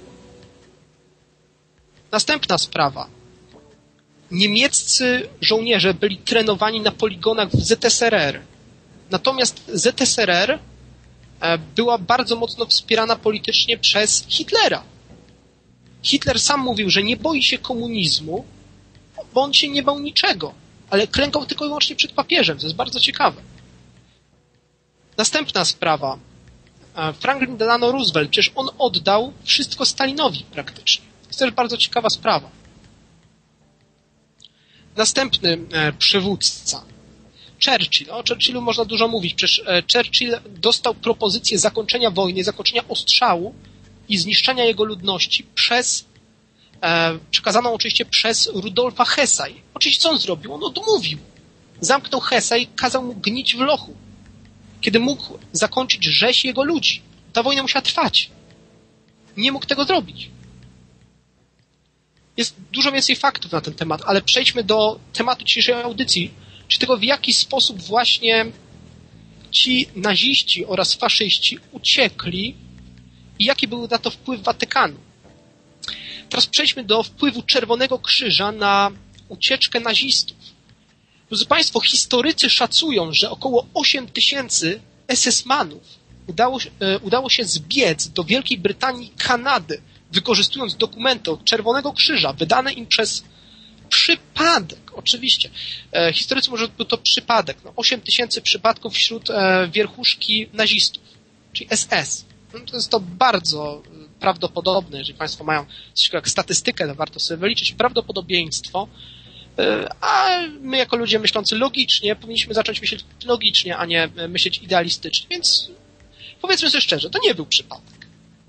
A: Następna sprawa. Niemieccy żołnierze byli trenowani na poligonach w Z S R R. Natomiast Z S R R była bardzo mocno wspierana politycznie przez Hitlera. Hitler sam mówił, że nie boi się komunizmu, bo on się nie bał niczego, ale klękał tylko i wyłącznie przed papieżem. To jest bardzo ciekawe. Następna sprawa. Franklin Delano Roosevelt, przecież on oddał wszystko Stalinowi praktycznie. To jest też bardzo ciekawa sprawa. Następny e, przywódca. Churchill. O Churchillu można dużo mówić. Przecież e, Churchill dostał propozycję zakończenia wojny, zakończenia ostrzału i zniszczenia jego ludności przez, e, przekazaną oczywiście przez Rudolfa Hessa. I oczywiście co on zrobił? On odmówił. Zamknął Hessa i kazał mu gnić w lochu. Kiedy mógł zakończyć rzeź jego ludzi. Ta wojna musiała trwać. Nie mógł tego zrobić. Jest dużo więcej faktów na ten temat, ale przejdźmy do tematu dzisiejszej audycji, czyli tego, w jaki sposób właśnie ci naziści oraz faszyści uciekli i jaki był na to wpływ Watykanu. Teraz przejdźmy do wpływu Czerwonego Krzyża na ucieczkę nazistów. Drodzy Państwo, historycy szacują, że około osiem tysięcy es es manów udało, udało się zbiec do Wielkiej Brytanii i Kanady, wykorzystując dokumenty od Czerwonego Krzyża, wydane im przez przypadek, oczywiście. E, historycy może był to przypadek. No, osiem tysięcy przypadków wśród e, wierchuszki nazistów, czyli es es. No, to jest to bardzo prawdopodobne, jeżeli Państwo mają coś takiego jak statystykę, to warto sobie wyliczyć prawdopodobieństwo, e, a my jako ludzie myślący logicznie powinniśmy zacząć myśleć logicznie, a nie myśleć idealistycznie. Więc powiedzmy sobie szczerze, to nie był przypadek.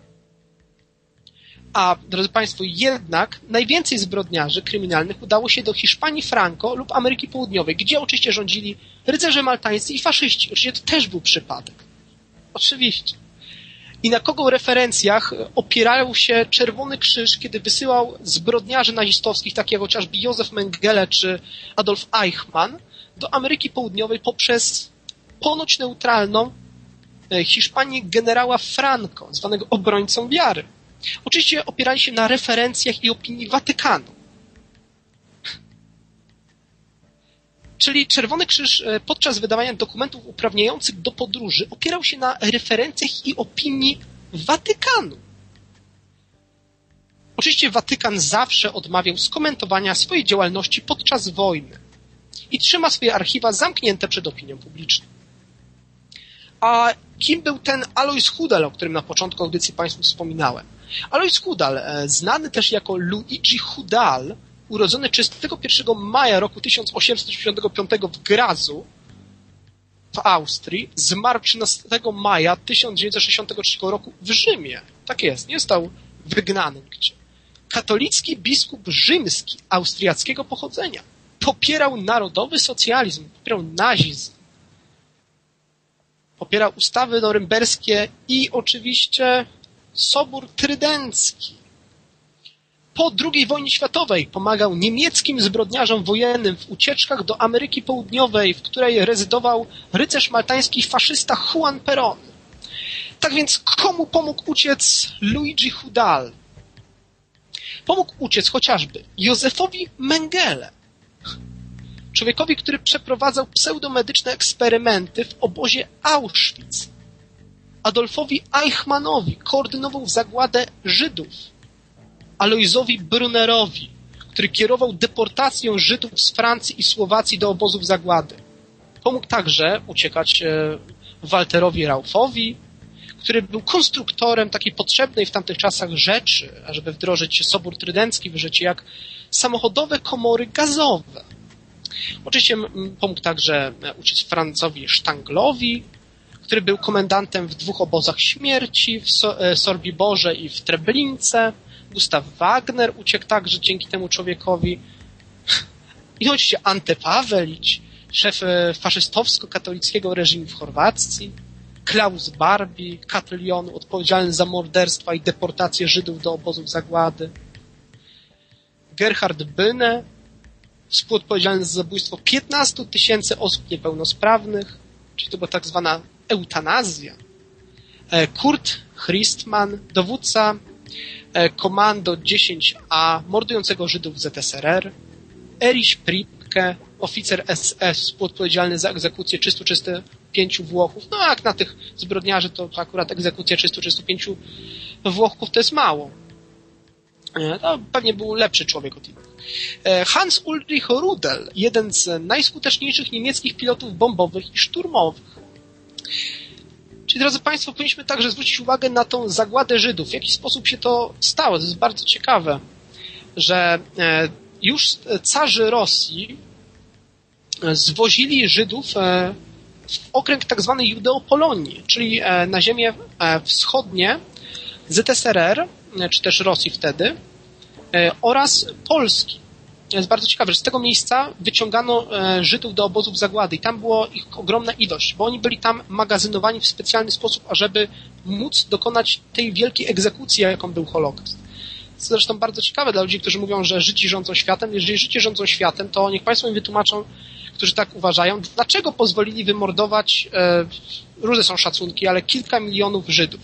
A: A, drodzy Państwo, jednak najwięcej zbrodniarzy kryminalnych udało się do Hiszpanii Franco lub Ameryki Południowej, gdzie oczywiście rządzili rycerze maltańscy i faszyści. Oczywiście to też był przypadek. Oczywiście. I na kogo w referencjach opierał się Czerwony Krzyż, kiedy wysyłał zbrodniarzy nazistowskich, takich jak chociażby Józef Mengele czy Adolf Eichmann, do Ameryki Południowej poprzez ponoć neutralną Hiszpanię generała Franco, zwanego obrońcą wiary. Oczywiście opierali się na referencjach i opinii Watykanu. Czyli Czerwony Krzyż podczas wydawania dokumentów uprawniających do podróży opierał się na referencjach i opinii Watykanu. Oczywiście Watykan zawsze odmawiał skomentowania swojej działalności podczas wojny i trzyma swoje archiwa zamknięte przed opinią publiczną. A kim był ten Alois Hudal, o którym na początku audycji Państwu wspominałem? Alois Hudal, znany też jako Luigi Hudal, urodzony trzydziestego pierwszego maja roku tysiąc osiemset osiemdziesiątego piątego w Grazu w Austrii, zmarł trzynastego maja tysiąc dziewięćset sześćdziesiątego trzeciego roku w Rzymie. Tak jest, nie został wygnany nigdzie. Katolicki biskup rzymski austriackiego pochodzenia. Popierał narodowy socjalizm, popierał nazizm. Popiera ustawy norymberskie i oczywiście Sobór Trydencki. Po drugiej wojnie światowej pomagał niemieckim zbrodniarzom wojennym w ucieczkach do Ameryki Południowej, w której rezydował rycerz maltański faszysta Juan Perón. Tak więc komu pomógł uciec Luigi Hudal? Pomógł uciec chociażby Józefowi Mengele, człowiekowi, który przeprowadzał pseudomedyczne eksperymenty w obozie Auschwitz. Adolfowi Eichmannowi koordynował zagładę Żydów. Alojzowi Brunnerowi, który kierował deportacją Żydów z Francji i Słowacji do obozów zagłady. Pomógł także uciekać Walterowi Raufowi, który był konstruktorem takiej potrzebnej w tamtych czasach rzeczy, ażeby wdrożyć Sobór Trydencki w życie, jak samochodowe komory gazowe. Oczywiście pomógł także uciec Francowi Sztanglowi, który był komendantem w dwóch obozach śmierci, w Sorbiborze i w Treblince. Gustav Wagner uciekł także dzięki temu człowiekowi. I oczywiście Ante Pawelić, szef faszystowsko-katolickiego reżimu w Chorwacji. Klaus Barbie, katylionu odpowiedzialny za morderstwa i deportację Żydów do obozów zagłady. Gerhard Bynne, współodpowiedzialny za zabójstwo piętnastu tysięcy osób niepełnosprawnych, czyli to była tak zwana eutanazja. Kurt Christmann, dowódca Komando dziesięć A mordującego Żydów w Z S R R. Erich Priebke, oficer S S, współodpowiedzialny za egzekucję trzystu trzydziestu pięciu Włochów. No jak na tych zbrodniarzy, to akurat egzekucja trzystu trzydziestu pięciu Włochów to jest mało. To pewnie był lepszy człowiek od innych. Hans Ulrich Rudel, jeden z najskuteczniejszych niemieckich pilotów bombowych i szturmowych. Czyli, drodzy Państwo, powinniśmy także zwrócić uwagę na tą zagładę Żydów. W jaki sposób się to stało? To jest bardzo ciekawe, że już carzy Rosji zwozili Żydów w okręg tak zwanej Judeopolonii, czyli na ziemię wschodnie Z S R R, czy też Rosji wtedy, oraz Polski. To jest bardzo ciekawe, że z tego miejsca wyciągano Żydów do obozów zagłady i tam było ich ogromna ilość, bo oni byli tam magazynowani w specjalny sposób, ażeby móc dokonać tej wielkiej egzekucji, jaką był Holokaust. To zresztą bardzo ciekawe dla ludzi, którzy mówią, że Żydzi rządzą światem. Jeżeli Żydzi rządzą światem, to niech Państwo mi wytłumaczą, którzy tak uważają, dlaczego pozwolili wymordować, e, różne są szacunki, ale kilka milionów Żydów.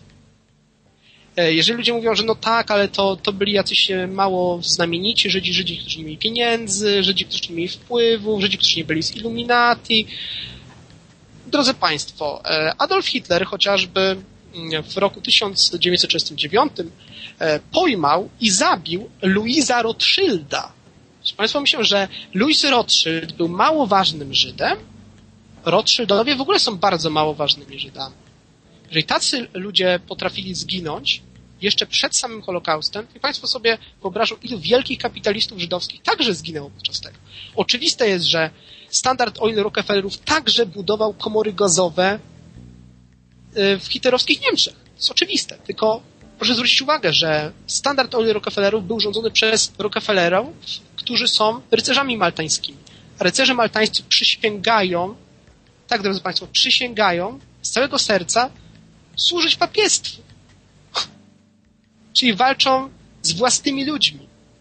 A: E, jeżeli ludzie mówią, że no tak, ale to, to byli jacyś mało znamienici Żydzi, Żydzi, którzy nie mieli pieniędzy, Żydzi, którzy nie mieli wpływów, Żydzi, którzy nie byli z Illuminati. Drodzy Państwo, e, Adolf Hitler chociażby w roku tysiąc dziewięćset trzydziestym dziewiątym e, pojmał i zabił Louisa Rothschilda. Państwo myślą, że Louis Rothschild był mało ważnym Żydem. Rothschildowie w ogóle są bardzo mało ważnymi Żydami. Jeżeli tacy ludzie potrafili zginąć jeszcze przed samym Holokaustem, to Państwo sobie wyobrażą, ilu wielkich kapitalistów żydowskich także zginęło podczas tego. Oczywiste jest, że Standard Oil Rockefellerów także budował komory gazowe w hitlerowskich Niemczech. To jest oczywiste. Tylko proszę zwrócić uwagę, że Standard Oil Rockefellerów był rządzony przez Rockefellerów, którzy są rycerzami maltańskimi. A rycerze maltańscy przysięgają, tak drodzy Państwo, przysięgają z całego serca służyć papiestwu. Czyli walczą z własnymi ludźmi.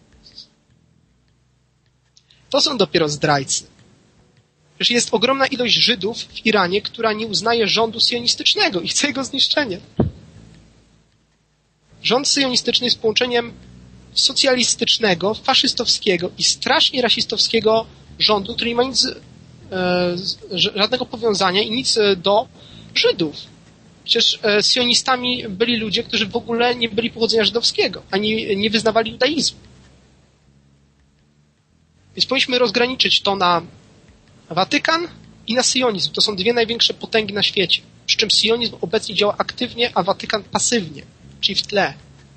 A: To są dopiero zdrajcy. Przecież jest ogromna ilość Żydów w Iranie, która nie uznaje rządu sionistycznego i chce jego zniszczenia. Rząd syjonistyczny jest połączeniem socjalistycznego, faszystowskiego i strasznie rasistowskiego rządu, który nie ma nic, e, żadnego powiązania i nic do Żydów. Przecież e, sionistami byli ludzie, którzy w ogóle nie byli pochodzenia żydowskiego, ani nie wyznawali judaizmu. Więc powinniśmy rozgraniczyć to na Watykan i na sionizm. To są dwie największe potęgi na świecie. Przy czym sionizm obecnie działa aktywnie, a Watykan pasywnie, czyli w tle.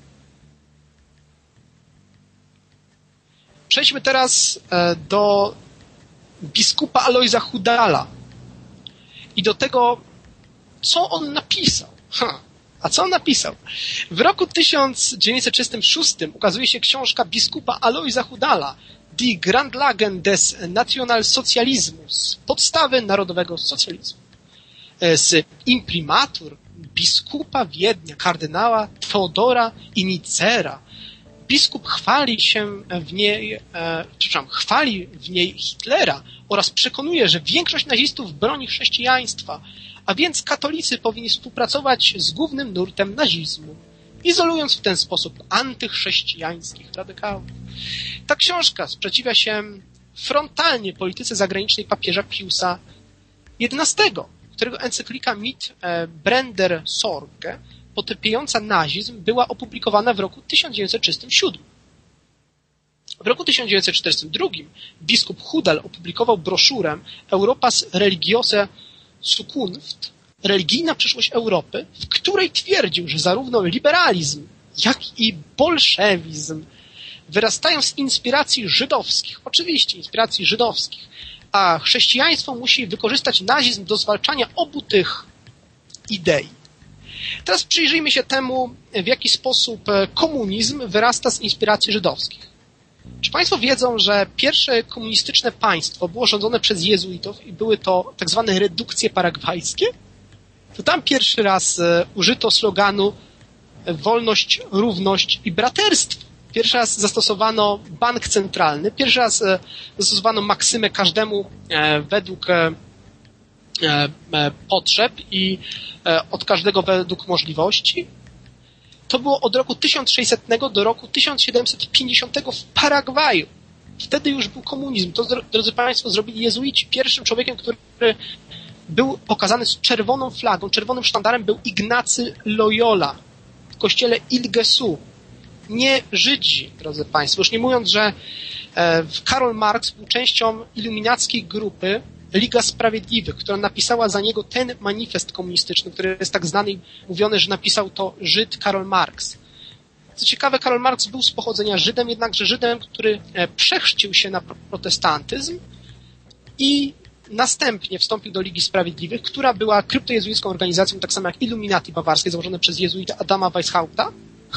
A: Przejdźmy teraz do biskupa Alojza Hudala i do tego, co on napisał. Ha, a co on napisał? W roku tysiąc dziewięćset trzydziestym szóstym ukazuje się książka biskupa Alojza Hudala Die Grundlagen des Nationalsozialismus, podstawy narodowego socjalizmu. z imprimatur, biskupa Wiednia, kardynała Teodora Inicera. Biskup chwali się w niej, e, przepraszam, chwali w niej Hitlera oraz przekonuje, że większość nazistów broni chrześcijaństwa, a więc katolicy powinni współpracować z głównym nurtem nazizmu, izolując w ten sposób antychrześcijańskich radykałów. Ta książka sprzeciwia się frontalnie polityce zagranicznej papieża Piusa jedenastego, którego encyklika Mit Brender Sorge, potępiająca nazizm, była opublikowana w roku tysiąc dziewięćset trzydziestym siódmym. W roku tysiąc dziewięćset czterdziestym drugim biskup Hudal opublikował broszurę Europas Religiose Zukunft, religijna przyszłość Europy, w której twierdził, że zarówno liberalizm, jak i bolszewizm wyrastają z inspiracji żydowskich, oczywiście inspiracji żydowskich, a chrześcijaństwo musi wykorzystać nazizm do zwalczania obu tych idei. Teraz przyjrzyjmy się temu, w jaki sposób komunizm wyrasta z inspiracji żydowskich. Czy Państwo wiedzą, że pierwsze komunistyczne państwo było rządzone przez jezuitów i były to tak zwane redukcje paragwajskie? To tam pierwszy raz użyto sloganu wolność, równość i braterstwo. Pierwszy raz zastosowano bank centralny, pierwszy raz zastosowano maksymę każdemu według potrzeb i od każdego według możliwości. To było od roku tysiąc sześćsetnego do roku tysiąc siedemset pięćdziesiątego w Paragwaju. Wtedy już był komunizm. To, drodzy Państwo, zrobili jezuici. Pierwszym człowiekiem, który był pokazany z czerwoną flagą, czerwonym sztandarem, był Ignacy Loyola w kościele Il-Gesu. Nie Żydzi, drodzy Państwo. Już nie mówiąc, że Karol Marx był częścią iluminackiej grupy Liga Sprawiedliwych, która napisała za niego ten manifest komunistyczny, który jest tak znany i mówiony, że napisał to Żyd Karol Marx. Co ciekawe, Karol Marx był z pochodzenia Żydem, jednakże Żydem, który przechrzcił się na protestantyzm i następnie wstąpił do Ligi Sprawiedliwych, która była kryptojezuicką organizacją, tak samo jak Illuminati bawarskie, założone przez jezuita Adama Weishaupta.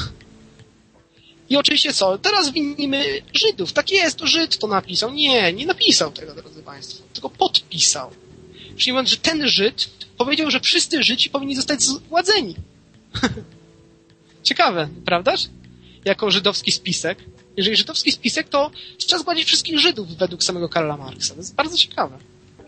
A: I oczywiście co? Teraz winimy Żydów. Tak jest, to Żyd to napisał. Nie, nie napisał tego, drodzy Państwo. Tylko podpisał. Czyli mówiąc, że ten Żyd powiedział, że wszyscy Żydzi powinni zostać zgładzeni. Ciekawe, prawdaż? Jako żydowski spisek. Jeżeli żydowski spisek, to trzeba zgładzić wszystkich Żydów według samego Karola Marksa. To jest bardzo ciekawe.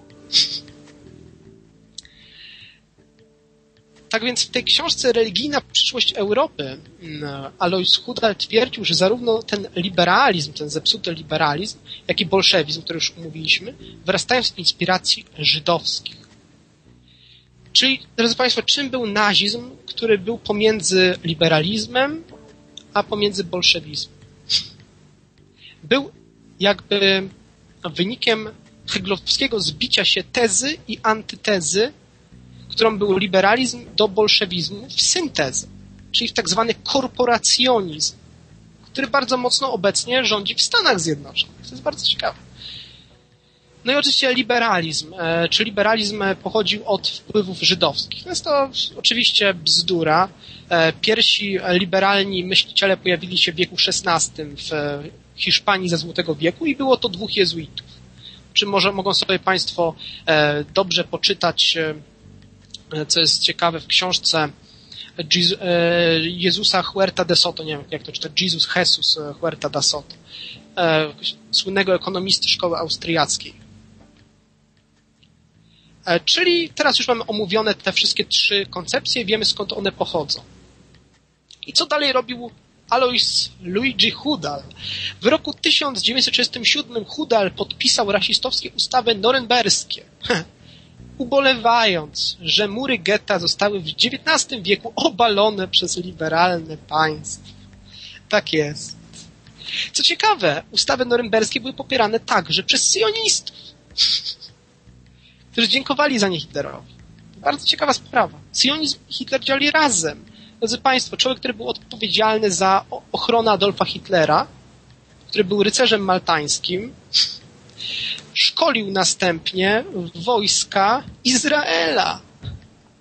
A: Tak więc w tej książce Religijna przyszłość Europy Alois Hudal twierdził, że zarówno ten liberalizm, ten zepsuty liberalizm, jak i bolszewizm, który już omówiliśmy, wyrastają z inspiracji żydowskich. Czyli, drodzy Państwo, czym był nazizm, który był pomiędzy liberalizmem, a pomiędzy bolszewizmem? Był jakby wynikiem heglowskiego zbicia się tezy i antytezy, którą był liberalizm, do bolszewizmu w syntezę, czyli w tak zwany korporacjonizm, który bardzo mocno obecnie rządzi w Stanach Zjednoczonych. To jest bardzo ciekawe. No i oczywiście liberalizm, czy liberalizm pochodził od wpływów żydowskich. To jest to oczywiście bzdura. Pierwsi liberalni myśliciele pojawili się w wieku szesnastym w Hiszpanii ze Złotego Wieku i było to dwóch jezuitów. Czy może mogą sobie Państwo dobrze poczytać, co jest ciekawe w książce Jezusa Huerta de Soto, nie wiem jak to czytać, Jesus Jesus Huerta de Soto, słynnego ekonomisty szkoły austriackiej. Czyli teraz już mamy omówione te wszystkie trzy koncepcje, wiemy skąd one pochodzą. I co dalej robił Alois Luigi Hudal? W roku tysiąc dziewięćset trzydziestym siódmym Hudal podpisał rasistowskie ustawy norymberskie, ubolewając, że mury getta zostały w dziewiętnastym wieku obalone przez liberalne państwo. Tak jest. Co ciekawe, ustawy norymberskie były popierane także przez sionistów, którzy dziękowali za nie Hitlerowi. Bardzo ciekawa sprawa. Sionizm i Hitler działali razem. Drodzy Państwo, człowiek, który był odpowiedzialny za ochronę Adolfa Hitlera, który był rycerzem maltańskim, szkolił następnie wojska Izraela.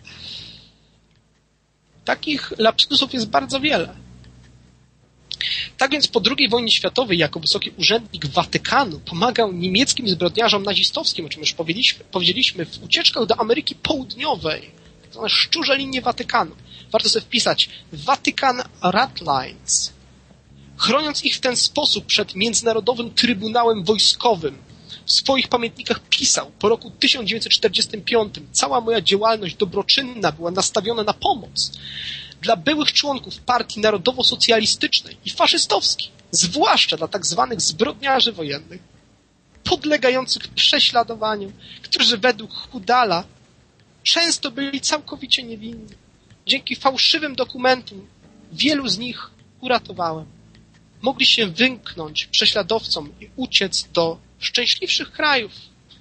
A: Takich lapsusów jest bardzo wiele. Tak więc po drugiej wojnie światowej jako wysoki urzędnik Watykanu pomagał niemieckim zbrodniarzom nazistowskim, o czym już powiedzieliśmy, powiedzieliśmy w ucieczkach do Ameryki Południowej, tak zwane szczurze linie Watykanu. Warto sobie wpisać Vatican Ratlines, chroniąc ich w ten sposób przed Międzynarodowym Trybunałem Wojskowym. W swoich pamiętnikach pisał, po roku tysiąc dziewięćset czterdziestym piątym cała moja działalność dobroczynna była nastawiona na pomoc dla byłych członków Partii Narodowo-Socjalistycznej i faszystowskiej, zwłaszcza dla tak zwanych zbrodniarzy wojennych, podlegających prześladowaniom, którzy według Hudala często byli całkowicie niewinni. Dzięki fałszywym dokumentom wielu z nich uratowałem. Mogli się wymknąć prześladowcom i uciec do szczęśliwszych krajów.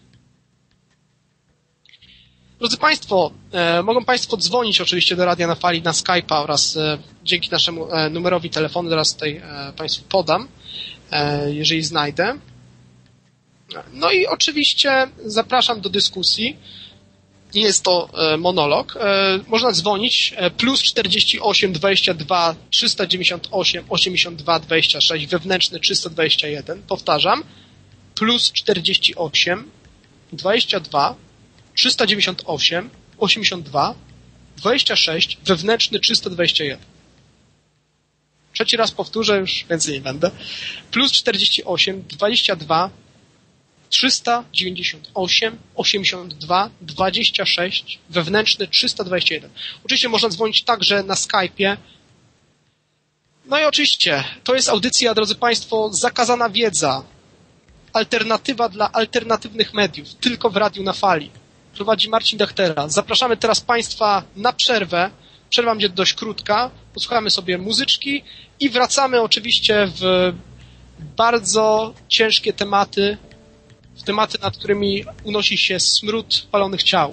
A: Drodzy Państwo, e, mogą Państwo dzwonić oczywiście do Radia na Fali na Skype'a oraz e, dzięki naszemu e, numerowi telefonu, zaraz tutaj e, Państwu podam, e, jeżeli znajdę. No i oczywiście zapraszam do dyskusji. Nie jest to e, monolog. E, można dzwonić e, plus czterdzieści osiem dwadzieścia dwa trzysta dziewięćdziesiąt osiem osiemdziesiąt dwa dwadzieścia sześć, wewnętrzny trzysta dwadzieścia jeden. Powtarzam. Plus czterdzieści osiem dwadzieścia dwa trzysta dziewięćdziesiąt osiem osiemdziesiąt dwa dwadzieścia sześć, wewnętrzny trzysta dwadzieścia jeden. Trzeci raz powtórzę, już więcej nie będę. Plus czterdzieści osiem dwadzieścia dwa trzysta dziewięćdziesiąt osiem osiemdziesiąt dwa dwadzieścia sześć, wewnętrzny trzysta dwadzieścia jeden. Oczywiście można dzwonić także na Skype'ie. No i oczywiście, to jest audycja, drodzy Państwo, zakazana wiedza. Alternatywa dla alternatywnych mediów, tylko w Radiu na Fali. Prowadzi Marcin Dachtera. Zapraszamy teraz Państwa na przerwę. Przerwa będzie dość krótka. Posłuchamy sobie muzyczki i wracamy oczywiście w bardzo ciężkie tematy, w tematy, nad którymi unosi się smród palonych ciał.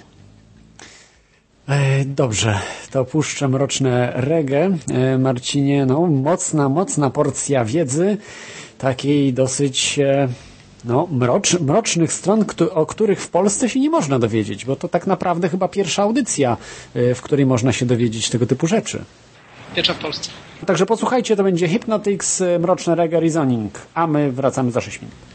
B: Dobrze, to puszczę mroczne reggae. Marcinie, no mocna, mocna porcja wiedzy, takiej dosyć no, mrocz, mrocznych stron, o których w Polsce się nie można dowiedzieć, bo to tak naprawdę chyba pierwsza audycja, w której można się dowiedzieć tego typu rzeczy.
A: Pierwsza w Polsce.
B: Także posłuchajcie, to będzie Hypnotics, mroczne reggae Reasoning, a my wracamy za sześć minut.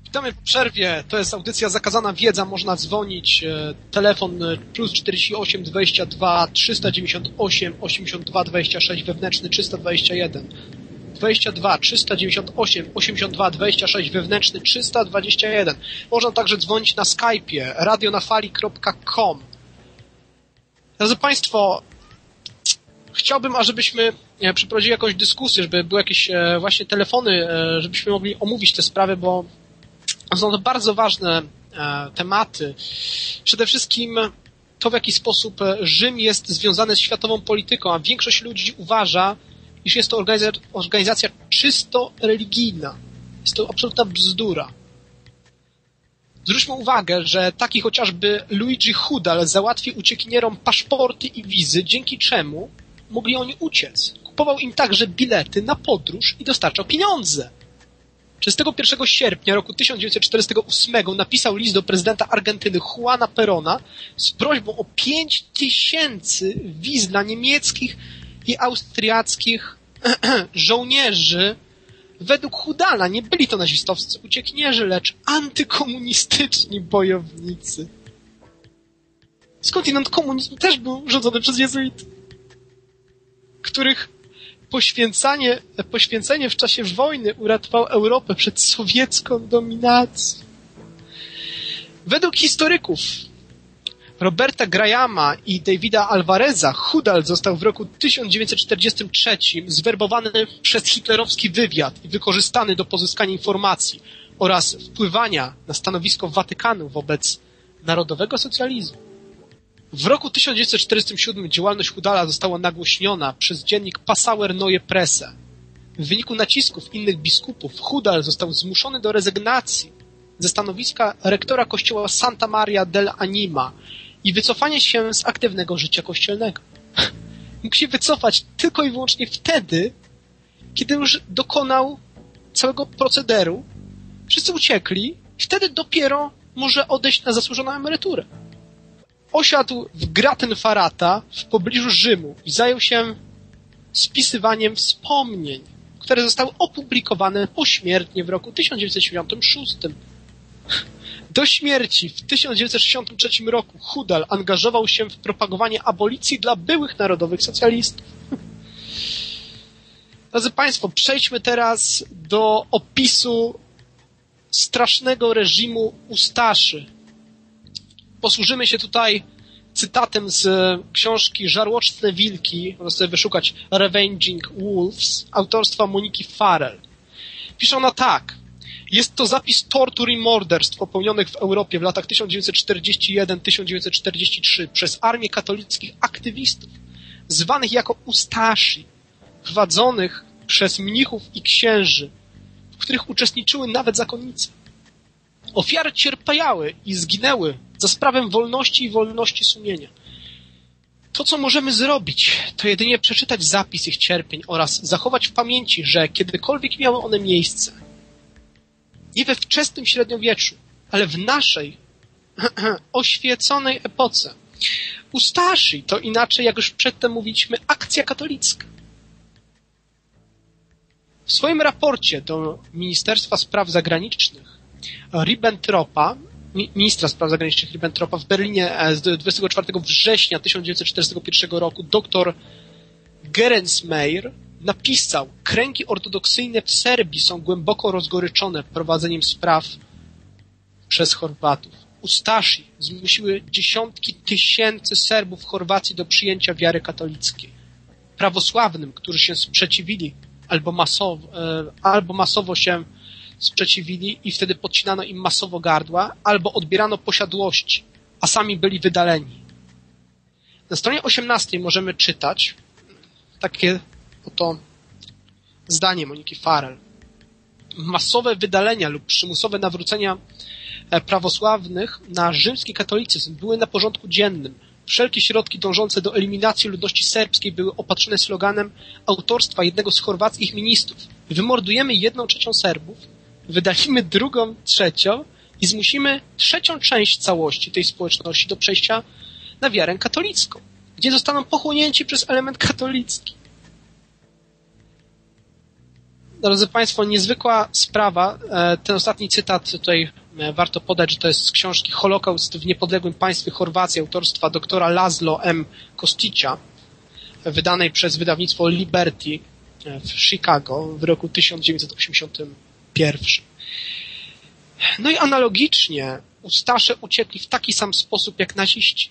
A: Witamy po przerwie. To jest audycja Zakazana Wiedza. Można dzwonić. Telefon plus czterdzieści osiem dwadzieścia dwa trzysta dziewięćdziesiąt osiem osiemdziesiąt dwa dwadzieścia sześć, wewnętrzny trzysta dwadzieścia jeden. dwadzieścia dwa trzysta dziewięćdziesiąt osiem osiemdziesiąt dwa dwadzieścia sześć, wewnętrzny trzysta dwadzieścia jeden. Można także dzwonić na Skype'ie radionafali kropka com. Drodzy Państwo, chciałbym, ażebyśmy przeprowadzili jakąś dyskusję, żeby były jakieś właśnie telefony, żebyśmy mogli omówić te sprawy, bo są to bardzo ważne tematy. Przede wszystkim to, w jaki sposób Rzym jest związany z światową polityką, a większość ludzi uważa, iż jest to organizacja czysto religijna. Jest to absolutna bzdura. Zwróćmy uwagę, że taki chociażby Luigi Hudal załatwił uciekinierom paszporty i wizy, dzięki czemu mogli oni uciec. Kupował im także bilety na podróż i dostarczał pieniądze. trzydziestego pierwszego sierpnia roku tysiąc dziewięćset czterdziestego ósmego napisał list do prezydenta Argentyny Juana Perona z prośbą o pięć tysięcy wiz dla niemieckich i austriackich żołnierzy. Według Hudala nie byli to nazistowscy uciekinierzy, lecz antykomunistyczni bojownicy. Skądinąd komunizm też był rządzony przez jezuitów, których poświęcanie, poświęcenie w czasie wojny uratowało Europę przed sowiecką dominacją. Według historyków Roberta Grahama i Davida Alvareza Hudal został w roku tysiąc dziewięćset czterdziestym trzecim zwerbowany przez hitlerowski wywiad i wykorzystany do pozyskania informacji oraz wpływania na stanowisko Watykanu wobec narodowego socjalizmu. W roku tysiąc dziewięćset czterdziestym siódmym działalność Hudala została nagłośniona przez dziennik Passauer Neue Presse. W wyniku nacisków innych biskupów Hudal został zmuszony do rezygnacji ze stanowiska rektora kościoła Santa Maria dell'Anima i wycofania się z aktywnego życia kościelnego. Mógł się wycofać tylko i wyłącznie wtedy, kiedy już dokonał całego procederu, wszyscy uciekli, wtedy dopiero może odejść na zasłużoną emeryturę. Osiadł w Gratenfarata w pobliżu Rzymu i zajął się spisywaniem wspomnień, które zostały opublikowane pośmiertnie w roku tysiąc dziewięćset siedemdziesiątym szóstym. Do śmierci w tysiąc dziewięćset sześćdziesiątym trzecim roku Hudal angażował się w propagowanie abolicji dla byłych narodowych socjalistów. Drodzy Państwo, przejdźmy teraz do opisu strasznego reżimu Ustaszy. Posłużymy się tutaj cytatem z książki Żarłoczne Wilki, można sobie wyszukać Revenging Wolves, autorstwa Moniki Farrell. Pisze ona tak. Jest to zapis tortur i morderstw popełnionych w Europie w latach tysiąc dziewięćset czterdziesty pierwszy do tysiąc dziewięćset czterdziestego trzeciego przez armię katolickich aktywistów, zwanych jako Ustashi, prowadzonych przez mnichów i księży, w których uczestniczyły nawet zakonnice. Ofiary cierpiały i zginęły za sprawę wolności i wolności sumienia. To, co możemy zrobić, to jedynie przeczytać zapis ich cierpień oraz zachować w pamięci, że kiedykolwiek miały one miejsce, nie we wczesnym średniowieczu, ale w naszej oświeconej epoce. Ustashi to inaczej, jak już przedtem mówiliśmy, akcja katolicka. W swoim raporcie do Ministerstwa Spraw Zagranicznych Ribbentropa, ministra spraw zagranicznych Ribbentropa w Berlinie z dwudziestego czwartego września tysiąc dziewięćset czterdziestego pierwszego roku dr Gerensmeyer napisał: kręgi ortodoksyjne w Serbii są głęboko rozgoryczone prowadzeniem spraw przez Chorwatów. Ustashi zmusiły dziesiątki tysięcy Serbów w Chorwacji do przyjęcia wiary katolickiej. Prawosławnym, którzy się sprzeciwili albo masowo, albo masowo się sprzeciwili i wtedy podcinano im masowo gardła, albo odbierano posiadłości, a sami byli wydaleni. Na stronie osiemnastej możemy czytać takie oto zdanie Moniki Farrell. Masowe wydalenia lub przymusowe nawrócenia prawosławnych na rzymski katolicyzm były na porządku dziennym. Wszelkie środki dążące do eliminacji ludności serbskiej były opatrzone sloganem autorstwa jednego z chorwackich ministrów. Wymordujemy jedną trzecią Serbów, wydalimy drugą trzecią i zmusimy trzecią część całości tej społeczności do przejścia na wiarę katolicką, gdzie zostaną pochłonięci przez element katolicki. drodzy Państwo, niezwykła sprawa. Ten ostatni cytat tutaj warto podać, że to jest z książki Holokaust w niepodległym państwie Chorwacji autorstwa doktora Laszlo M. Kosticia, wydanej przez wydawnictwo Liberty w Chicago w roku tysiąc dziewięćset osiemdziesiątym pierwszym. No i analogicznie Ustasze uciekli w taki sam sposób jak naziści.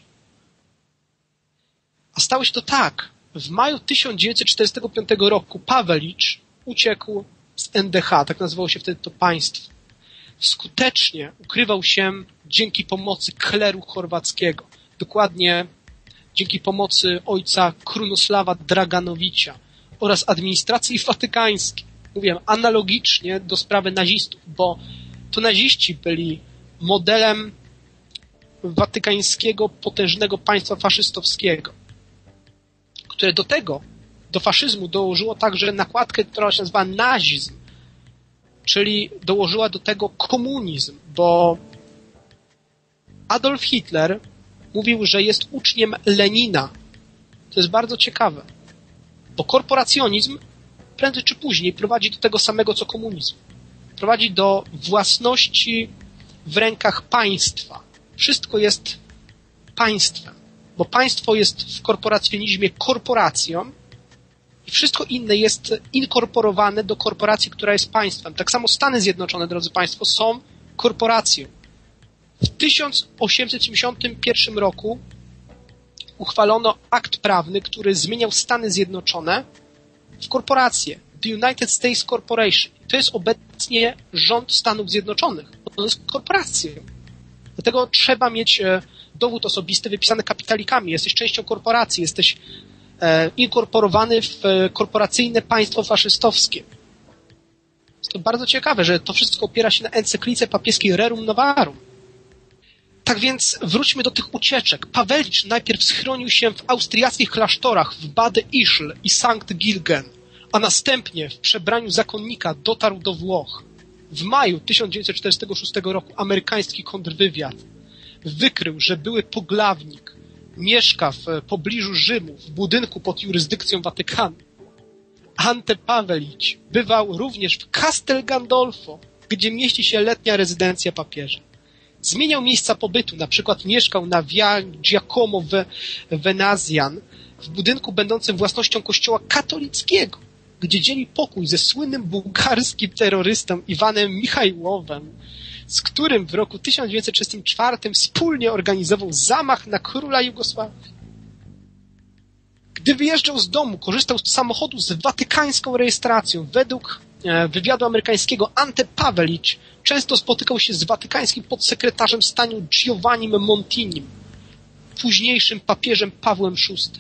A: A stało się to tak. W maju tysiąc dziewięćset czterdziestego piątego roku Pawelić uciekł z N D H, tak nazywało się wtedy to państwo. Skutecznie ukrywał się dzięki pomocy kleru chorwackiego. Dokładnie dzięki pomocy ojca Krunoslawa Draganowicza oraz administracji watykańskiej. Mówiłem, analogicznie do sprawy nazistów, bo to naziści byli modelem watykańskiego, potężnego państwa faszystowskiego, które do tego, do faszyzmu dołożyło także nakładkę, która się nazywa nazizm, czyli dołożyła do tego komunizm, bo Adolf Hitler mówił, że jest uczniem Lenina. To jest bardzo ciekawe, bo korporacjonizm prędzej czy później prowadzi do tego samego, co komunizm. Prowadzi do własności w rękach państwa. Wszystko jest państwem, bo państwo jest w korporacjonizmie korporacją i wszystko inne jest inkorporowane do korporacji, która jest państwem. Tak samo Stany Zjednoczone, drodzy Państwo, są korporacją. W tysiąc osiemset siedemdziesiątym pierwszym roku uchwalono akt prawny, który zmieniał Stany Zjednoczone w korporację. The United States Corporation. To jest obecnie rząd Stanów Zjednoczonych. To jest korporacją. Dlatego trzeba mieć dowód osobisty wypisany kapitalikami. Jesteś częścią korporacji, jesteś inkorporowany w korporacyjne państwo faszystowskie. Jest to bardzo ciekawe, że to wszystko opiera się na encyklice papieskiej Rerum Novarum. Tak więc wróćmy do tych ucieczek. Pawelić najpierw schronił się w austriackich klasztorach w Bade Ischl i Sankt Gilgen, a następnie w przebraniu zakonnika dotarł do Włoch. W maju tysiąc dziewięćset czterdziestego szóstego roku amerykański kontrwywiad wykrył, że były poglavnik mieszka w pobliżu Rzymu, w budynku pod jurysdykcją Watykanu. Ante Pawelić bywał również w Castel Gandolfo, gdzie mieści się letnia rezydencja papieża. Zmieniał miejsca pobytu, na przykład mieszkał na Via Giacomo Venezian, w budynku będącym własnością kościoła katolickiego, gdzie dzieli pokój ze słynnym bułgarskim terrorystą Iwanem Michajłowem, z którym w roku tysiąc dziewięćset trzydziestym czwartym wspólnie organizował zamach na króla Jugosławii. Gdy wyjeżdżał z domu, korzystał z samochodu z watykańską rejestracją. Według wywiadu amerykańskiego Ante Pawelić często spotykał się z watykańskim podsekretarzem stanu Giovannim Montinim, późniejszym papieżem Pawłem szóstym.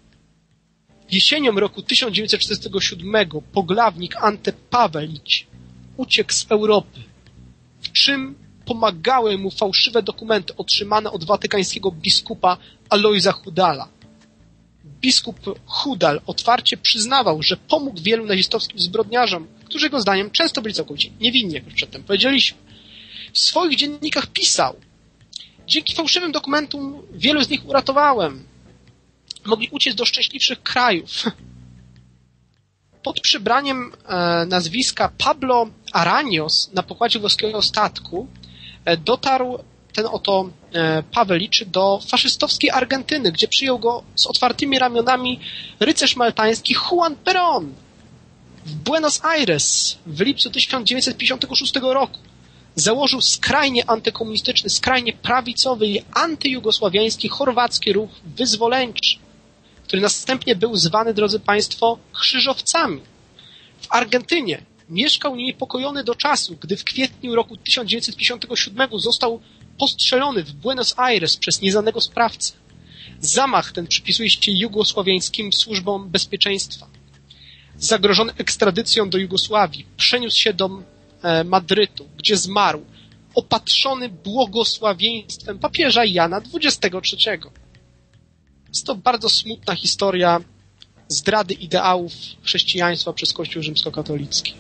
A: Jesienią roku tysiąc dziewięćset czterdziestego siódmego poglavnik Ante Pawelić uciekł z Europy, w czym pomagały mu fałszywe dokumenty otrzymane od watykańskiego biskupa Alojza Hudala. Biskup Hudal otwarcie przyznawał, że pomógł wielu nazistowskim zbrodniarzom, którzy jego zdaniem często byli całkowicie niewinni, jak już przedtem powiedzieliśmy. W swoich dziennikach pisał: dzięki fałszywym dokumentom wielu z nich uratowałem. Mogli uciec do szczęśliwszych krajów. Pod przybraniem e, nazwiska Pablo Aranios na pokładzie włoskiego statku e, dotarł ten oto e, Pawelić do faszystowskiej Argentyny, gdzie przyjął go z otwartymi ramionami rycerz maltański Juan Perón. W Buenos Aires w lipcu tysiąc dziewięćset pięćdziesiątego szóstego roku założył skrajnie antykomunistyczny, skrajnie prawicowy i antyjugosławiański chorwacki ruch wyzwoleńczy, który następnie był zwany, drodzy Państwo, krzyżowcami. W Argentynie mieszkał niepokojony do czasu, gdy w kwietniu roku tysiąc dziewięćset pięćdziesiątego siódmego został postrzelony w Buenos Aires przez nieznanego sprawcę. Zamach ten przypisuje się jugosławiańskim służbom bezpieczeństwa. Zagrożony ekstradycją do Jugosławii, przeniósł się do e, Madrytu, gdzie zmarł, opatrzony błogosławieństwem papieża Jana dwudziestego trzeciego. Jest to bardzo smutna historia zdrady ideałów chrześcijaństwa przez Kościół rzymskokatolicki.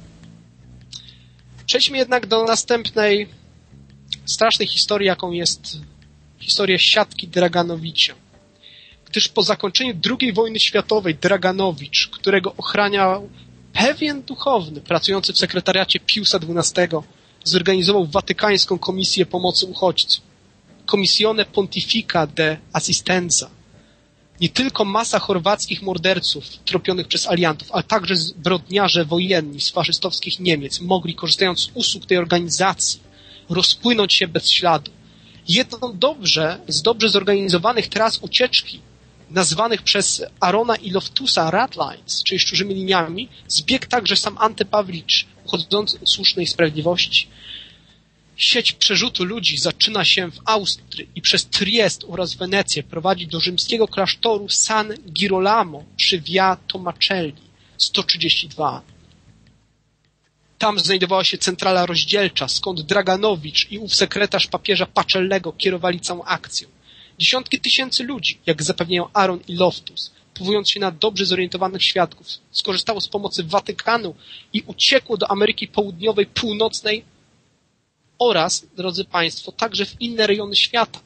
A: Przejdźmy jednak do następnej strasznej historii, jaką jest historia siatki Draganowicza. Gdyż po zakończeniu drugiej wojny światowej Draganowicz, którego ochraniał pewien duchowny pracujący w sekretariacie Piusa dwunastego zorganizował watykańską komisję pomocy uchodźcom. Commissione Pontifica de Assistenza. Nie tylko masa chorwackich morderców tropionych przez aliantów, ale także zbrodniarze wojenni z faszystowskich Niemiec mogli, korzystając z usług tej organizacji, rozpłynąć się bez śladu. Jedną dobrze, z dobrze zorganizowanych tras ucieczki, nazwanych przez Arona i Loftusa Ratlines, czyli szczurzymi liniami, zbiegł także sam Ante Pawlicz, uchodzący od słusznej sprawiedliwości. Sieć przerzutu ludzi zaczyna się w Austrii i przez Triest oraz Wenecję prowadzi do rzymskiego klasztoru San Girolamo przy Via Tomacelli sto trzydzieści dwa. Tam znajdowała się centrala rozdzielcza, skąd Draganowicz i ów sekretarz papieża Pacellego kierowali całą akcją. Dziesiątki tysięcy ludzi, jak zapewniają Aaron i Loftus, powołując się na dobrze zorientowanych świadków, skorzystało z pomocy Watykanu i uciekło do Ameryki Południowej, Północnej oraz, drodzy Państwo, także w inne rejony świata.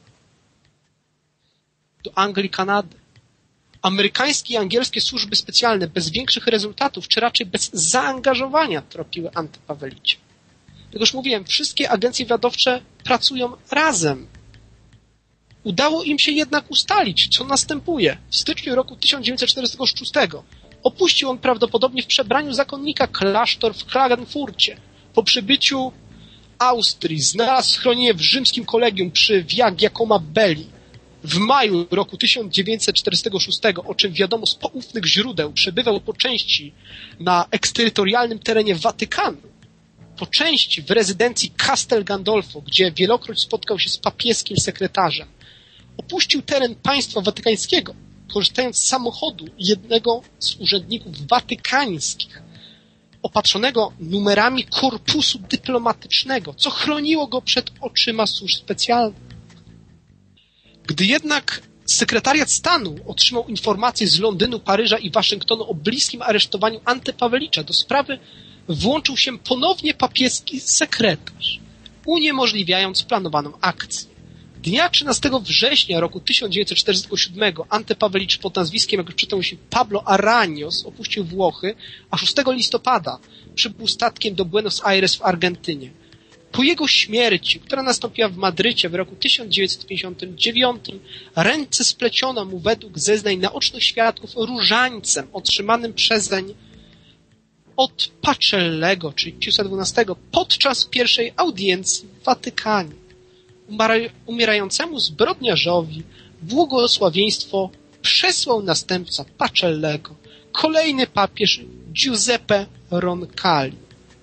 A: Do Anglii, Kanady. Amerykańskie i angielskie służby specjalne bez większych rezultatów, czy raczej bez zaangażowania tropiły antypawelicie. Jak już mówiłem, wszystkie agencje wywiadowcze pracują razem. Udało im się jednak ustalić, co następuje. W styczniu roku tysiąc dziewięćset czterdziestego szóstego opuścił on prawdopodobnie w przebraniu zakonnika klasztor w Klagenfurcie. Po przybyciu Austrii znalazł schronienie w rzymskim kolegium przy Via Giacomo Belli. W maju roku tysiąc dziewięćset czterdziestego szóstego, o czym wiadomo z poufnych źródeł, przebywał po części na eksterytorialnym terenie Watykanu, po części w rezydencji Castel Gandolfo, gdzie wielokroć spotkał się z papieskim sekretarzem. Opuścił teren państwa watykańskiego, korzystając z samochodu jednego z urzędników watykańskich, opatrzonego numerami korpusu dyplomatycznego, co chroniło go przed oczyma służb specjalnych. Gdy jednak sekretariat stanu otrzymał informacje z Londynu, Paryża i Waszyngtonu o bliskim aresztowaniu Antypawelicza, do sprawy włączył się ponownie papieski sekretarz, uniemożliwiając planowaną akcję. Dnia trzynastego września roku tysiąc dziewięćset czterdziestego siódmego Antypawelicz pod nazwiskiem, jak już przedstawił, Pablo Aranios opuścił Włochy, a szóstego listopada przybył statkiem do Buenos Aires w Argentynie. Po jego śmierci, która nastąpiła w Madrycie w roku tysiąc dziewięćset pięćdziesiątym dziewiątym, ręce spleciono mu według zeznań naocznych świadków różańcem otrzymanym przezeń od Pacellego, czyli Piusa dwunastego, podczas pierwszej audiencji w Watykanie. Umierającemu zbrodniarzowi błogosławieństwo przesłał następca Pacellego, kolejny papież Giuseppe Roncalli.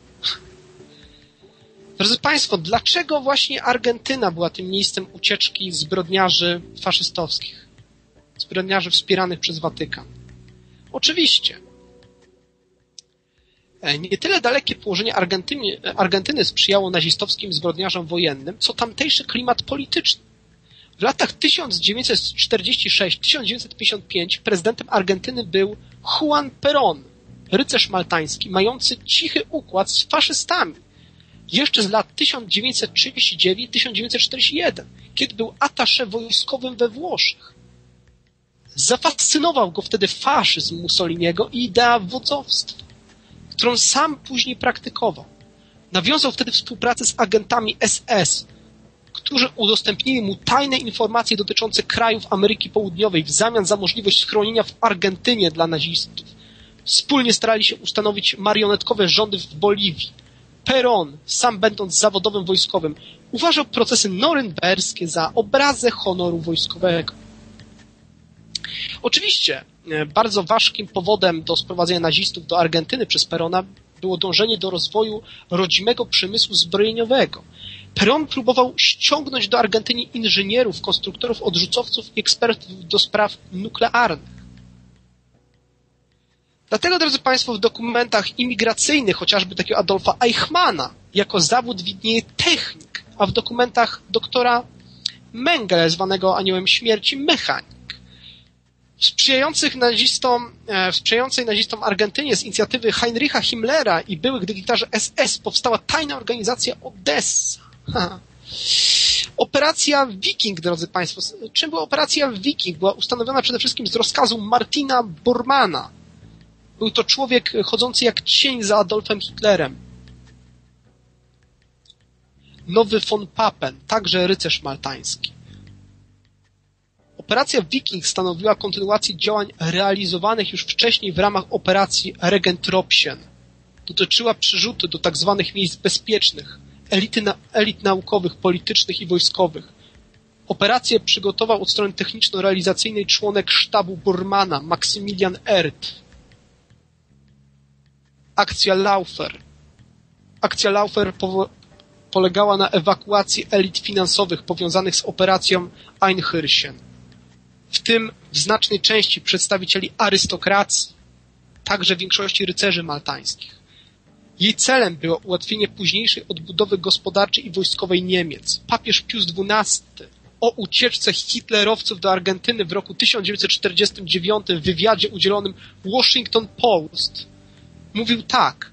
A: Drodzy Państwo, dlaczego właśnie Argentyna była tym miejscem ucieczki zbrodniarzy faszystowskich, zbrodniarzy wspieranych przez Watykan? Oczywiście, nie tyle dalekie położenie Argentyny, Argentyny sprzyjało nazistowskim zbrodniarzom wojennym, co tamtejszy klimat polityczny. W latach tysiąc dziewięćset czterdziesty szósty do tysiąc dziewięćset pięćdziesiątego piątego prezydentem Argentyny był Juan Perón, rycerz maltański, mający cichy układ z faszystami. Jeszcze z lat tysiąc dziewięćset trzydziesty dziewiąty do tysiąc dziewięćset czterdziestego pierwszego, kiedy był atasze wojskowym we Włoszech. Zafascynował go wtedy faszyzm Mussoliniego i idea wodzowstwa, którą sam później praktykował. Nawiązał wtedy współpracę z agentami S S, którzy udostępnili mu tajne informacje dotyczące krajów Ameryki Południowej w zamian za możliwość schronienia w Argentynie dla nazistów. Wspólnie starali się ustanowić marionetkowe rządy w Boliwii. Perón, sam będąc zawodowym wojskowym, uważał procesy norymberskie za obrazę honoru wojskowego. Oczywiście bardzo ważkim powodem do sprowadzenia nazistów do Argentyny przez Perona było dążenie do rozwoju rodzimego przemysłu zbrojeniowego. Perón próbował ściągnąć do Argentyny inżynierów, konstruktorów odrzutowców i ekspertów do spraw nuklearnych. Dlatego, drodzy Państwo, w dokumentach imigracyjnych, chociażby takiego Adolfa Eichmana, jako zawód widnieje technik, a w dokumentach doktora Mengele, zwanego aniołem śmierci, mechanik. W sprzyjających nazistom, w sprzyjającej nazistom Argentynie z inicjatywy Heinricha Himmlera i byłych dygnitarzy S S powstała tajna organizacja Odessa. Ha. Operacja Viking, drodzy Państwo. Czym była operacja Viking? Była ustanowiona przede wszystkim z rozkazu Martina Bormana, Był to człowiek chodzący jak cień za Adolfem Hitlerem. Nowy von Papen, także rycerz maltański. Operacja Viking stanowiła kontynuację działań realizowanych już wcześniej w ramach operacji Regentropsen. Dotyczyła przerzutu do tak zwanych miejsc bezpiecznych, elity na, elit naukowych, politycznych i wojskowych. Operację przygotował od strony techniczno-realizacyjnej członek sztabu Bormana, Maksymilian Erd. Akcja Laufer. Akcja Laufer po, polegała na ewakuacji elit finansowych powiązanych z operacją Einhirchen, w tym w znacznej części przedstawicieli arystokracji, także większości rycerzy maltańskich. Jej celem było ułatwienie późniejszej odbudowy gospodarczej i wojskowej Niemiec. Papież Pius dwunasty o ucieczce hitlerowców do Argentyny w roku tysiąc dziewięćset czterdziestym dziewiątym w wywiadzie udzielonym Washington Post mówił tak: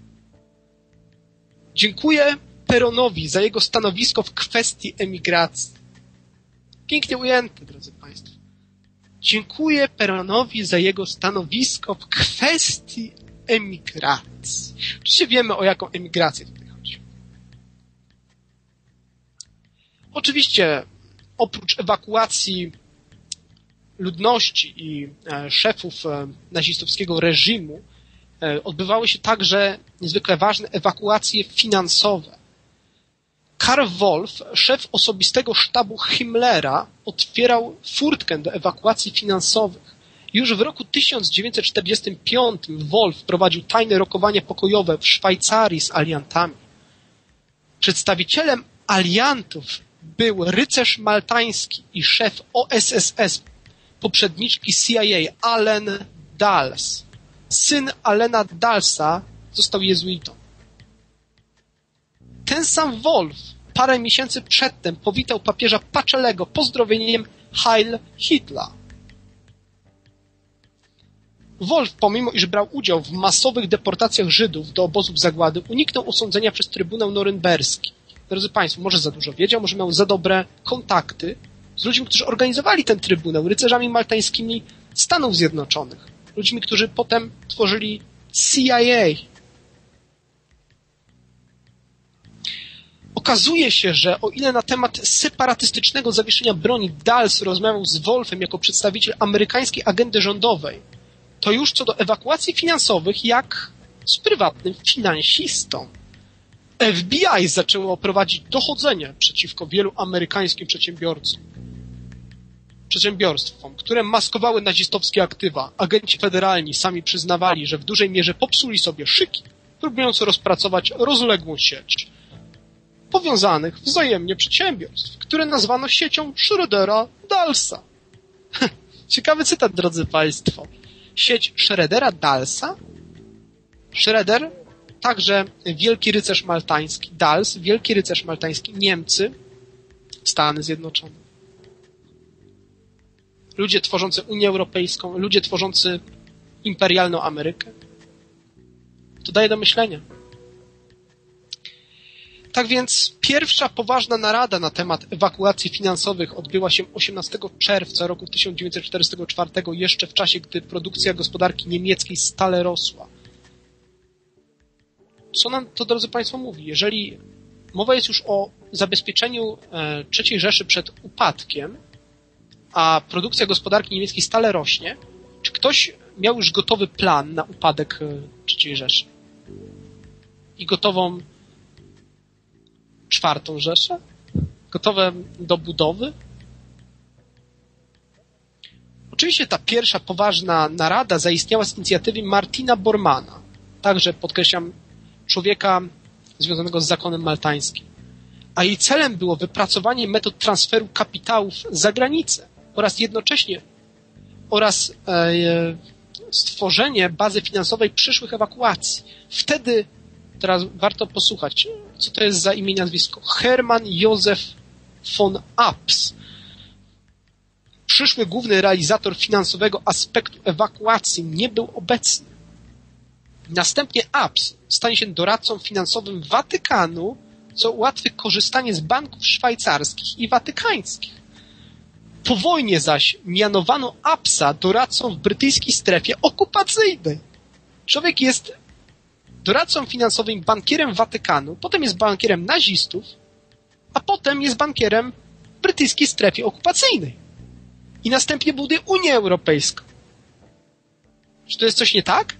A: dziękuję Peronowi za jego stanowisko w kwestii emigracji. Pięknie ujęte, drodzy Państwo. Dziękuję Peronowi za jego stanowisko w kwestii emigracji. Oczywiście wiemy, o jaką emigrację tutaj chodzi. Oczywiście oprócz ewakuacji ludności i e, szefów e, nazistowskiego reżimu e, odbywały się także niezwykle ważne ewakuacje finansowe. Karl Wolff, szef osobistego sztabu Himmlera, otwierał furtkę do ewakuacji finansowych. Już w roku tysiąc dziewięćset czterdziestym piątym Wolff prowadził tajne rokowania pokojowe w Szwajcarii z aliantami. Przedstawicielem aliantów był rycerz maltański i szef O S S S, poprzedniczki C I A, Allen Dulles. Syn Allena Dullesa został jezuitą. Ten sam Wolff parę miesięcy przedtem powitał papieża Pacelego pozdrowieniem Heil Hitler. Wolff, pomimo iż brał udział w masowych deportacjach Żydów do obozów zagłady, uniknął osądzenia przez Trybunał Norymberski. Drodzy Państwo, może za dużo wiedział, może miał za dobre kontakty z ludźmi, którzy organizowali ten trybunał, rycerzami maltańskimi Stanów Zjednoczonych, ludźmi, którzy potem tworzyli C I A. Okazuje się, że o ile na temat separatystycznego zawieszenia broni Dulles rozmawiał z Wolffem jako przedstawiciel amerykańskiej agendy rządowej, to już co do ewakuacji finansowych jak z prywatnym finansistą. F B I zaczęło prowadzić dochodzenie przeciwko wielu amerykańskim przedsiębiorcom. Przedsiębiorstwom, które maskowały nazistowskie aktywa. Agenci federalni sami przyznawali, że w dużej mierze popsuli sobie szyki, próbując rozpracować rozległą sieć powiązanych wzajemnie przedsiębiorstw, które nazwano siecią Schrödera-Dullesa. Ciekawy cytat, drodzy Państwo. Sieć Schrödera-Dullesa? Schröder, także wielki rycerz maltański, Dulles, wielki rycerz maltański, Niemcy, Stany Zjednoczone. Ludzie tworzący Unię Europejską, ludzie tworzący imperialną Amerykę. To daje do myślenia. Tak więc pierwsza poważna narada na temat ewakuacji finansowych odbyła się osiemnastego czerwca roku tysiąc dziewięćset czterdziestego czwartego, jeszcze w czasie, gdy produkcja gospodarki niemieckiej stale rosła. Co nam to, drodzy Państwo, mówi? Jeżeli mowa jest już o zabezpieczeniu trzeciej Rzeszy przed upadkiem, a produkcja gospodarki niemieckiej stale rośnie, czy ktoś miał już gotowy plan na upadek trzeciej Rzeszy? I gotową czwartą Rzeszę? Gotowe do budowy? Oczywiście ta pierwsza poważna narada zaistniała z inicjatywy Martina Bormana, także, podkreślam, człowieka związanego z zakonem maltańskim. A jej celem było wypracowanie metod transferu kapitałów za granicę oraz jednocześnie oraz e, stworzenie bazy finansowej przyszłych ewakuacji. Wtedy, teraz warto posłuchać, co to jest za imię i nazwisko. Hermann Josef von Abs, przyszły główny realizator finansowego aspektu ewakuacji, nie był obecny. Następnie Abs stanie się doradcą finansowym Watykanu, co ułatwi korzystanie z banków szwajcarskich i watykańskich. Po wojnie zaś mianowano Absa doradcą w brytyjskiej strefie okupacyjnej. Człowiek jest doradcą finansowym, bankierem Watykanu, potem jest bankierem nazistów, a potem jest bankierem w brytyjskiej strefie okupacyjnej. I następnie buduje Unię Europejską. Czy to jest coś nie tak?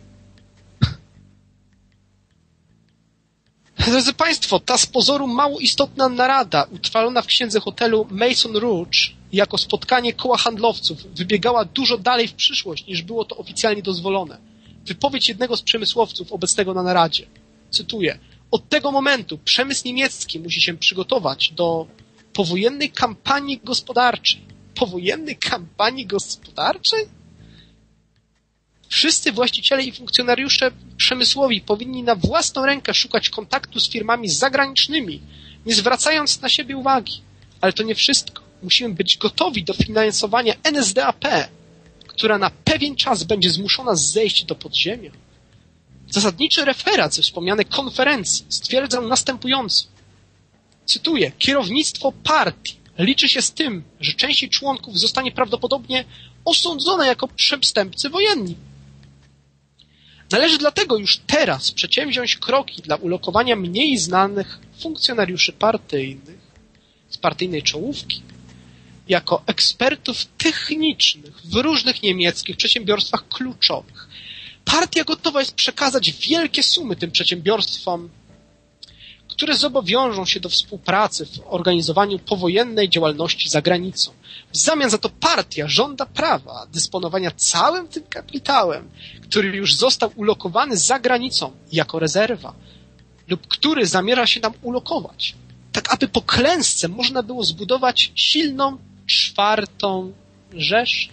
A: Drodzy Państwo, ta z pozoru mało istotna narada, utrwalona w księdze hotelu Maison Rouge jako spotkanie koła handlowców, wybiegała dużo dalej w przyszłość, niż było to oficjalnie dozwolone. Wypowiedź jednego z przemysłowców obecnego na naradzie. Cytuję. Od tego momentu przemysł niemiecki musi się przygotować do powojennej kampanii gospodarczej. Powojennej kampanii gospodarczej? Wszyscy właściciele i funkcjonariusze przemysłowi powinni na własną rękę szukać kontaktu z firmami zagranicznymi, nie zwracając na siebie uwagi. Ale to nie wszystko. Musimy być gotowi do finansowania N S D A P, która na pewien czas będzie zmuszona zejść do podziemia. Zasadniczy referat ze wspomnianej konferencji stwierdzał następująco. Cytuję. Kierownictwo partii liczy się z tym, że część jej członków zostanie prawdopodobnie osądzona jako przestępcy wojenni. Należy dlatego już teraz przedsięwziąć kroki dla ulokowania mniej znanych funkcjonariuszy partyjnych z partyjnej czołówki jako ekspertów technicznych w różnych niemieckich przedsiębiorstwach kluczowych. Partia gotowa jest przekazać wielkie sumy tym przedsiębiorstwom, które zobowiążą się do współpracy w organizowaniu powojennej działalności za granicą. W zamian za to partia żąda prawa dysponowania całym tym kapitałem, który już został ulokowany za granicą jako rezerwa lub który zamierza się tam ulokować, tak aby po klęsce można było zbudować silną czwartą Rzeszę.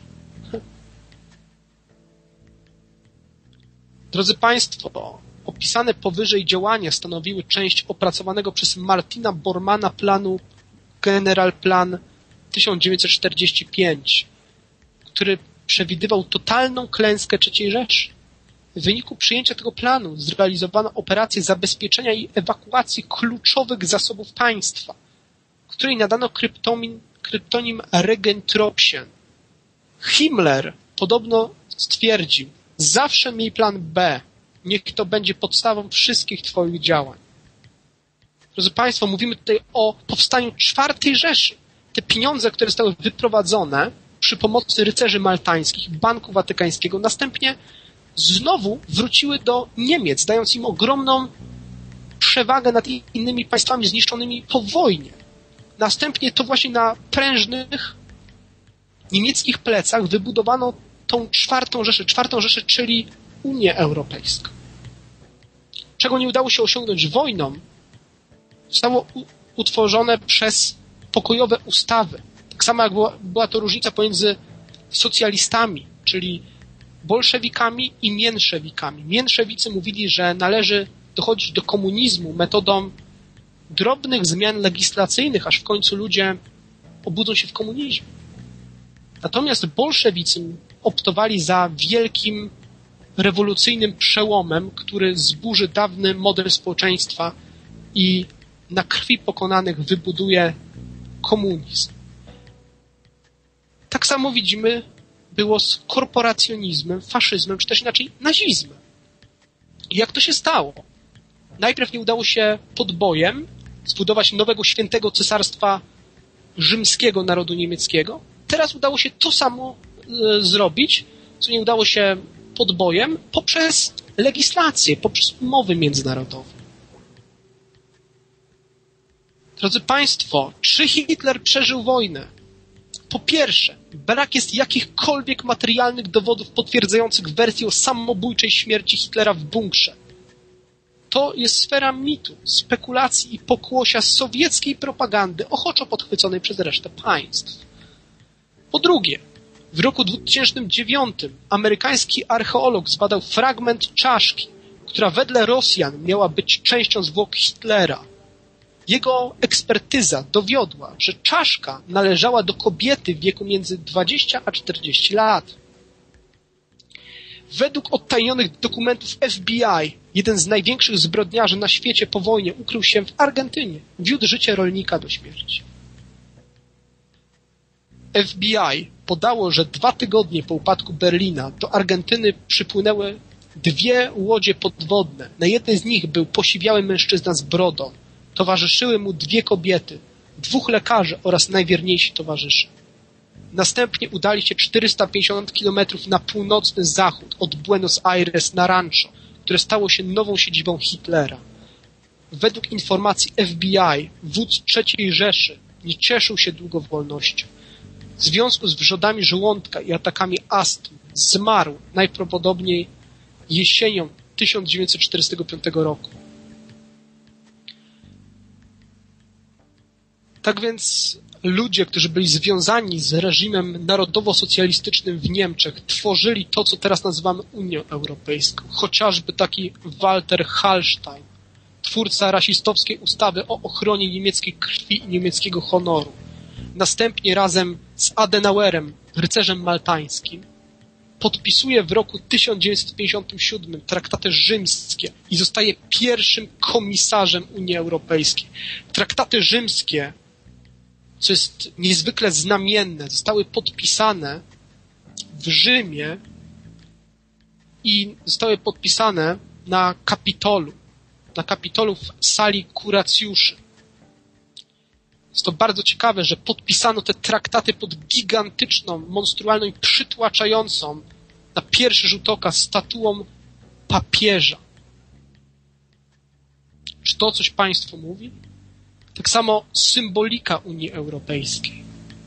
A: Drodzy Państwo, opisane powyżej działania stanowiły część opracowanego przez Martina Bormana planu Generalplan tysiąc dziewięćset czterdziesty piąty, który przewidywał totalną klęskę trzeciej Rzeszy. W wyniku przyjęcia tego planu zrealizowano operację zabezpieczenia i ewakuacji kluczowych zasobów państwa, której nadano kryptonim, kryptonim Regentropien. Himmler podobno stwierdził, zawsze miej plan B, niech to będzie podstawą wszystkich twoich działań. Drodzy Państwo, mówimy tutaj o powstaniu czwartej Rzeszy. Te pieniądze, które zostały wyprowadzone przy pomocy rycerzy maltańskich, Banku Watykańskiego, następnie znowu wróciły do Niemiec, dając im ogromną przewagę nad innymi państwami zniszczonymi po wojnie. Następnie to właśnie na prężnych niemieckich plecach wybudowano tą czwartą Rzeszę, czwartą Rzeszę, czyli Unię Europejską. Czego nie udało się osiągnąć wojną, zostało u- utworzone przez pokojowe ustawy. Tak samo jak była, była to różnica pomiędzy socjalistami, czyli bolszewikami i mięszewikami. Mięszewicy mówili, że należy dochodzić do komunizmu metodą drobnych zmian legislacyjnych, aż w końcu ludzie obudzą się w komunizmie. Natomiast bolszewicy optowali za wielkim rewolucyjnym przełomem, który zburzy dawny model społeczeństwa i na krwi pokonanych wybuduje komunizm. Tak samo widzimy było z korporacjonizmem, faszyzmem, czy też inaczej nazizmem. I jak to się stało? Najpierw nie udało się podbojem zbudować nowego świętego cesarstwa rzymskiego narodu niemieckiego. Teraz udało się to samo y, zrobić, co nie udało się podbojem, poprzez legislację, poprzez umowy międzynarodowe. Drodzy Państwo, czy Hitler przeżył wojnę? Po pierwsze, brak jest jakichkolwiek materialnych dowodów potwierdzających wersję o samobójczej śmierci Hitlera w bunkrze. To jest sfera mitu, spekulacji i pokłosia sowieckiej propagandy ochoczo podchwyconej przez resztę państw. Po drugie, w roku dwa tysiące dziewiątym amerykański archeolog zbadał fragment czaszki, która wedle Rosjan miała być częścią zwłok Hitlera. Jego ekspertyza dowiodła, że czaszka należała do kobiety w wieku między dwadzieścia a czterdzieści lat. Według odtajnionych dokumentów F B I jeden z największych zbrodniarzy na świecie po wojnie ukrył się w Argentynie. Wiódł życie rolnika do śmierci. F B I podało, że dwa tygodnie po upadku Berlina do Argentyny przypłynęły dwie łodzie podwodne. Na jednej z nich był posiwiały mężczyzna z brodą. Towarzyszyły mu dwie kobiety, dwóch lekarzy oraz najwierniejsi towarzysze. Następnie udali się czterysta pięćdziesiąt kilometrów na północny zachód od Buenos Aires na Rancho, które stało się nową siedzibą Hitlera. Według informacji F B I wódz trzeciej Rzeszy nie cieszył się długo wolnością. W związku z wrzodami żołądka i atakami astmy zmarł najprawdopodobniej jesienią tysiąc dziewięćset czterdziestego piątego roku. Tak więc ludzie, którzy byli związani z reżimem narodowo-socjalistycznym w Niemczech, tworzyli to, co teraz nazywamy Unią Europejską. Chociażby taki Walter Hallstein, twórca rasistowskiej ustawy o ochronie niemieckiej krwi i niemieckiego honoru. Następnie razem z Adenauerem, rycerzem maltańskim, podpisuje w roku tysiąc dziewięćset pięćdziesiątym siódmym traktaty rzymskie i zostaje pierwszym komisarzem Unii Europejskiej. Traktaty rzymskie, co jest niezwykle znamienne, zostały podpisane w Rzymie i zostały podpisane na Kapitolu, na Kapitolu w sali kuracjuszy. Jest to bardzo ciekawe, że podpisano te traktaty pod gigantyczną, monstrualną i przytłaczającą na pierwszy rzut oka statuą papieża. Czy to coś Państwu mówi? Tak samo symbolika Unii Europejskiej.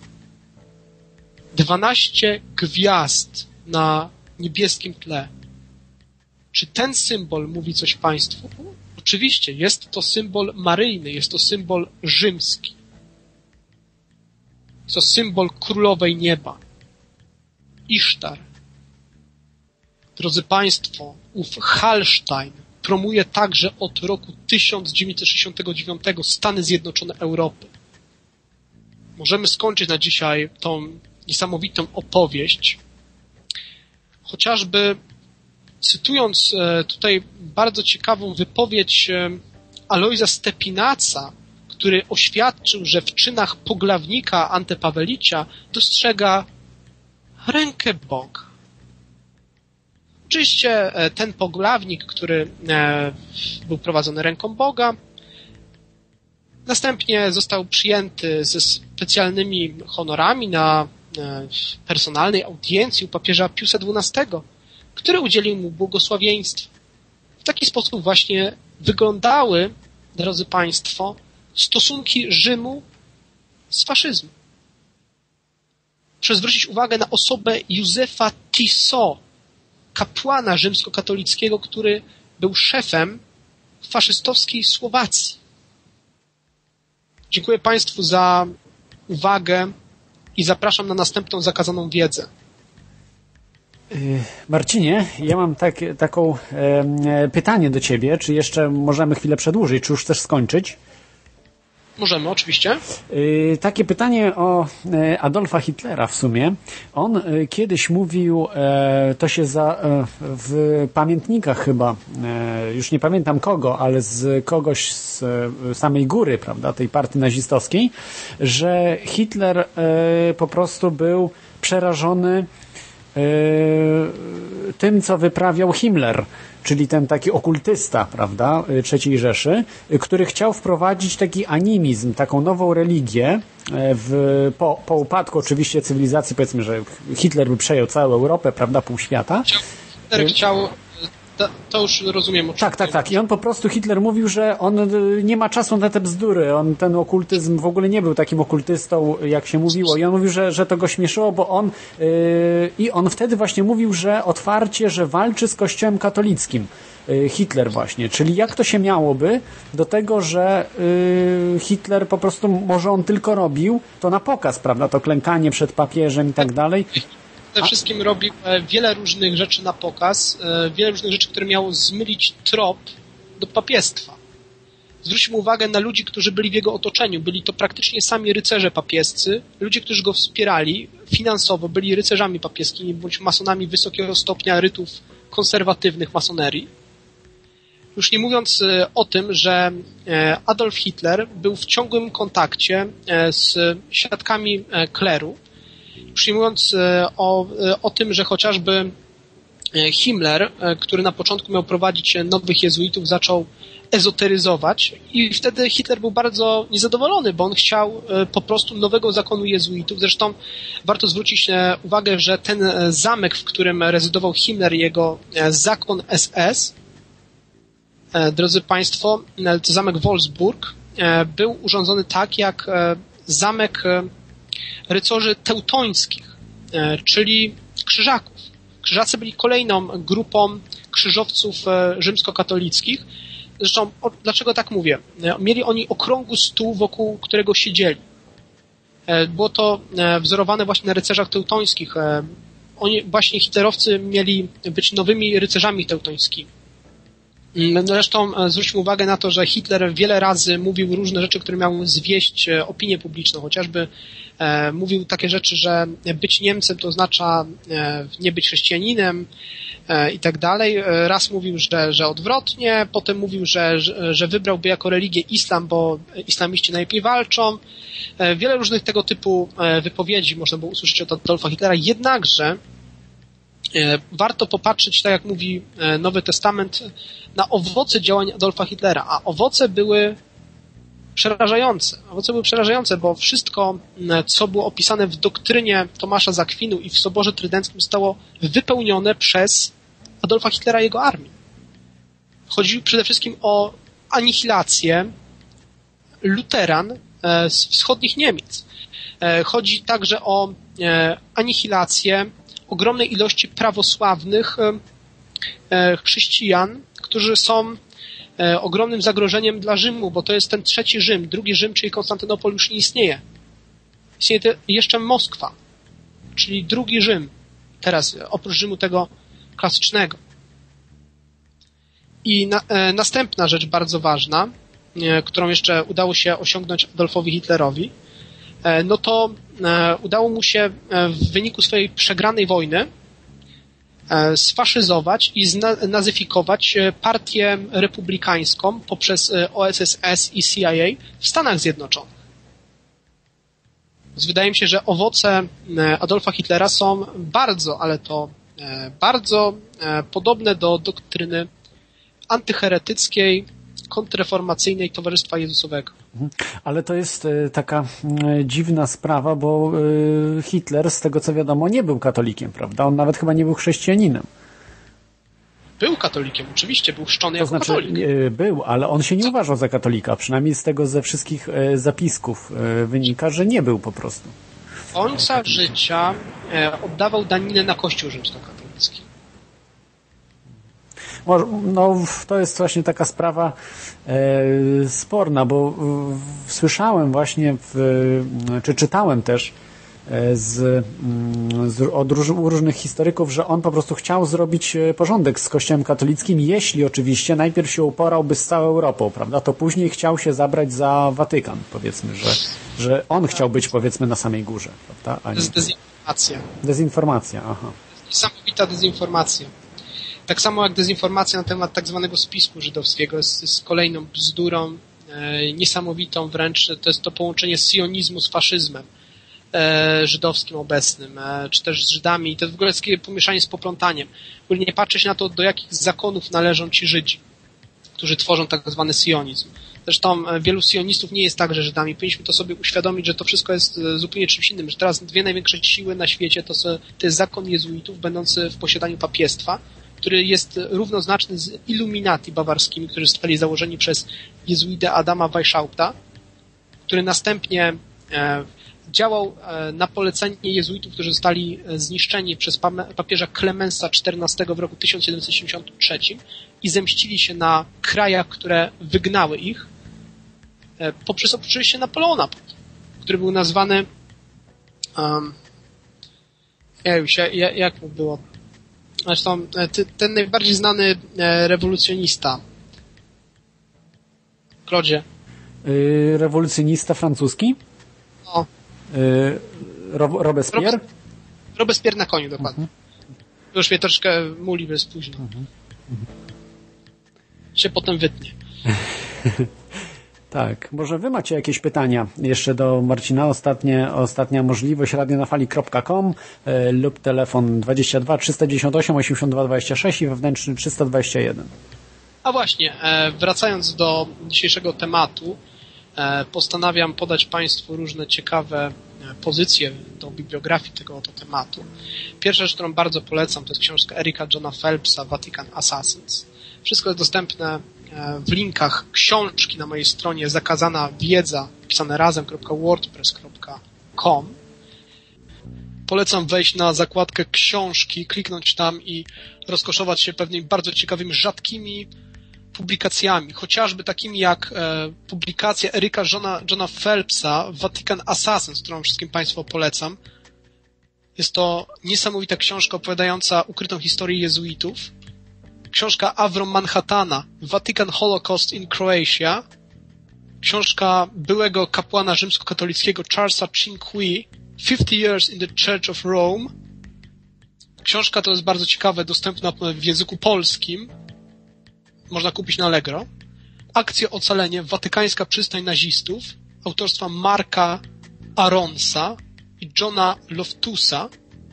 A: Dwanaście gwiazd na niebieskim tle. Czy ten symbol mówi coś Państwu? Oczywiście, jest to symbol maryjny, jest to symbol rzymski. Jest to symbol królowej nieba. Isztar. Drodzy Państwo, ów Hallstein promuje także od roku tysiąc dziewięćset sześćdziesiątego dziewiątego Stany Zjednoczone Europy. Możemy skończyć na dzisiaj tą niesamowitą opowieść, chociażby cytując tutaj bardzo ciekawą wypowiedź Alojza Stepinaca, który oświadczył, że w czynach poglawnika Antepawelicia dostrzega rękę Boga. Oczywiście ten poglawnik, który był prowadzony ręką Boga, następnie został przyjęty ze specjalnymi honorami na personalnej audiencji u papieża Piusa dwunastego, który udzielił mu błogosławieństwa. W taki sposób właśnie wyglądały, drodzy Państwo, stosunki Rzymu z faszyzmem. Proszę zwrócić uwagę na osobę Józefa Tissot, kapłana rzymskokatolickiego, który był szefem faszystowskiej Słowacji. Dziękuję Państwu za uwagę i zapraszam na następną zakazaną wiedzę.
B: Marcinie, ja mam tak, taką e, pytanie do Ciebie. Czy jeszcze możemy chwilę przedłużyć? Czy już chcesz skończyć?
A: Możemy, oczywiście.
B: Yy, takie pytanie o e, Adolfa Hitlera w sumie. On e, kiedyś mówił, e, to się za, e, w pamiętnikach chyba, e, już nie pamiętam kogo, ale z kogoś z e, samej góry, prawda, tej partii nazistowskiej, że Hitler e, po prostu był przerażony e, tym, co wyprawiał Himmler, czyli ten taki okultysta, prawda, trzeciej Rzeszy, który chciał wprowadzić taki animizm, taką nową religię w, po, po upadku oczywiście cywilizacji, powiedzmy, że Hitler by przejął całą Europę, prawda, pół świata.
A: Hitler chciał, to, to już rozumiem.
B: Tak, tak, tak. I on po prostu, Hitler mówił, że on nie ma czasu na te bzdury. On, ten okultyzm w ogóle nie był takim okultystą, jak się mówiło. I on mówił, że, że to go śmieszyło, bo on yy, i on wtedy właśnie mówił, że otwarcie, że walczy z Kościołem katolickim. Yy, Hitler właśnie. Czyli jak to się miałoby do tego, że yy, Hitler po prostu, może on tylko robił to na pokaz, prawda? To klękanie przed papieżem i tak dalej.
A: Przede wszystkim robił wiele różnych rzeczy na pokaz, wiele różnych rzeczy, które miało zmylić trop do papiestwa. Zwróćmy uwagę na ludzi, którzy byli w jego otoczeniu. Byli to praktycznie sami rycerze papiescy, ludzie, którzy go wspierali finansowo, byli rycerzami papieskimi bądź masonami wysokiego stopnia rytów konserwatywnych masonerii. Już nie mówiąc o tym, że Adolf Hitler był w ciągłym kontakcie z świadkami kleru. Już nie mówiąc o, o tym, że chociażby Himmler, który na początku miał prowadzić nowych jezuitów, zaczął ezoteryzować i wtedy Hitler był bardzo niezadowolony, bo on chciał po prostu nowego zakonu jezuitów. Zresztą warto zwrócić uwagę, że ten zamek, w którym rezydował Himmler, jego zakon S S, drodzy Państwo, to zamek Wolfsburg, był urządzony tak jak zamek rycerzy teutońskich, czyli krzyżaków. Krzyżacy byli kolejną grupą krzyżowców rzymskokatolickich. Zresztą, o, dlaczego tak mówię? Mieli oni okrągły stół, wokół którego siedzieli. Było to wzorowane właśnie na rycerzach teutońskich. Oni, właśnie hitlerowcy, mieli być nowymi rycerzami teutońskimi. Zresztą zwróćmy uwagę na to, że Hitler wiele razy mówił różne rzeczy, które miały zwieść opinię publiczną. Chociażby e, mówił takie rzeczy, że być Niemcem to oznacza e, nie być chrześcijaninem e, i tak dalej. Raz mówił, że, że odwrotnie, potem mówił, że, że, że wybrałby jako religię islam, bo islamiści najlepiej walczą. E, wiele różnych tego typu e, wypowiedzi można było usłyszeć od Adolfa Hitlera, jednakże warto popatrzeć, tak jak mówi Nowy Testament, na owoce działań Adolfa Hitlera, a owoce były przerażające. Owoce były przerażające, bo wszystko, co było opisane w doktrynie Tomasza z Akwinu i w Soborze Trydenckim, zostało wypełnione przez Adolfa Hitlera i jego armię. Chodzi przede wszystkim o anihilację luteran z wschodnich Niemiec. Chodzi także o anihilację ogromnej ilości prawosławnych chrześcijan, którzy są ogromnym zagrożeniem dla Rzymu, bo to jest ten trzeci Rzym. Drugi Rzym, czyli Konstantynopol, już nie istnieje. Istnieje jeszcze Moskwa, czyli drugi Rzym. Teraz, oprócz Rzymu tego klasycznego. I na, e, następna rzecz bardzo ważna, e, którą jeszcze udało się osiągnąć Adolfowi Hitlerowi, e, no to e, udało mu się e, w wyniku swojej przegranej wojny e, sfaszyzować i zna, nazyfikować partię republikańską poprzez O S S S i C I A w Stanach Zjednoczonych. Więc wydaje mi się, że owoce Adolfa Hitlera są bardzo, ale to e, bardzo e, podobne do doktryny antyheretyckiej, kontrreformacyjnej Towarzystwa Jezusowego.
B: Ale to jest taka dziwna sprawa, bo Hitler, z tego co wiadomo, nie był katolikiem, prawda? On nawet chyba nie był chrześcijaninem.
A: Był katolikiem, oczywiście, był chrzczony
B: to
A: jako
B: znaczy,
A: katolik.
B: Był, ale on się nie uważał za katolika. Przynajmniej z tego ze wszystkich zapisków wynika, że nie był po prostu.
A: Końca życia oddawał daninę na Kościół rzymskokatolicki.
B: No, to jest właśnie taka sprawa e, sporna, bo w, słyszałem właśnie, w, czy czytałem też e, z, z, od róż, różnych historyków, że on po prostu chciał zrobić porządek z Kościołem katolickim, jeśli oczywiście najpierw się uporałby z całą Europą, prawda, to później chciał się zabrać za Watykan, powiedzmy, że, że on chciał być, powiedzmy, na samej górze, prawda?
A: To jest dezinformacja.
B: Dezinformacja, aha.
A: Niesamowita dezinformacja. Tak samo jak dezinformacja na temat tak zwanego spisku żydowskiego jest, jest kolejną bzdurą, e, niesamowitą wręcz. To jest to połączenie sionizmu z faszyzmem e, żydowskim obecnym, e, czy też z Żydami. I to w ogóle jest takie pomieszanie z poplątaniem. W ogóle nie patrzeć na to, do jakich zakonów należą ci Żydzi, którzy tworzą tak zwany sionizm. Zresztą e, wielu sionistów nie jest także Żydami. Powinniśmy to sobie uświadomić, że to wszystko jest e, zupełnie czymś innym. Że teraz dwie największe siły na świecie to, są, to jest zakon jezuitów będący w posiadaniu papiestwa, który jest równoznaczny z Illuminati bawarskimi, którzy zostali założeni przez jezuitę Adama Weishaupta, który następnie e, działał e, na polecenie jezuitów, którzy zostali zniszczeni przez papieża Klemensa czternastego w roku tysiąc siedemset siedemdziesiątym trzecim i zemścili się na krajach, które wygnały ich, e, poprzez oczywiście Napoleona, który był nazwany um, ja, jak mu było Zresztą ten najbardziej znany rewolucjonista. Klodzie.
B: Yy, rewolucjonista francuski?
A: No.
B: Yy, Ro- Robespierre?
A: Robespierre na koniu, dokładnie. Mhm. Już mnie troszkę muli, bo jest późno. Mhm. Mhm. Się potem wytnie.
B: Tak, może wy macie jakieś pytania jeszcze do Marcina? Ostatnie, ostatnia możliwość radionafali kropka com y, lub telefon dwadzieścia dwa trzysta dziesięć osiem osiemdziesiąt dwa dwadzieścia sześć i wewnętrzny trzysta dwadzieścia jeden.
A: A właśnie, wracając do dzisiejszego tematu, postanawiam podać Państwu różne ciekawe pozycje do bibliografii tego oto tematu. Pierwsza rzecz, którą bardzo polecam, to jest książka Erika Johna Phelpsa Vatican Assassins. Wszystko jest dostępne w linkach książki na mojej stronie zakazana wiedza pisane razem kropka wordpress kropka com. Polecam wejść na zakładkę książki, kliknąć tam i rozkoszować się pewnymi bardzo ciekawymi, rzadkimi publikacjami, chociażby takimi jak e, publikacja Erika Johna, Johna Phelpsa Vatican Assassins, którą wszystkim Państwu polecam. Jest to niesamowita książka opowiadająca ukrytą historię jezuitów. Książka Avrom Manhattana Vatican Holocaust in Croatia. Książka byłego kapłana rzymskokatolickiego Charlesa Cinquis fifty years in the Church of Rome. Książka to jest bardzo ciekawe, dostępna w języku polskim. Można kupić na Allegro. Akcja Ocalenie, Watykańska przystań nazistów, autorstwa Marka Aronsa i Johna Loftusa.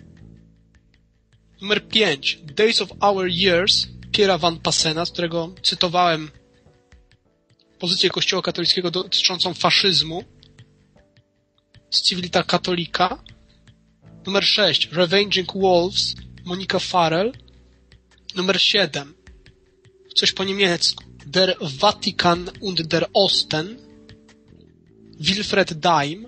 A: Numer pięć. Days of Our Years, Piera Van Passena, z którego cytowałem pozycję Kościoła katolickiego dotyczącą faszyzmu z Civilita Catholica. Numer sześć. Revenging Wolves, Monika Farrell. Numer siedem. Coś po niemiecku. Der Vatikan und der Osten, Wilfred Daim.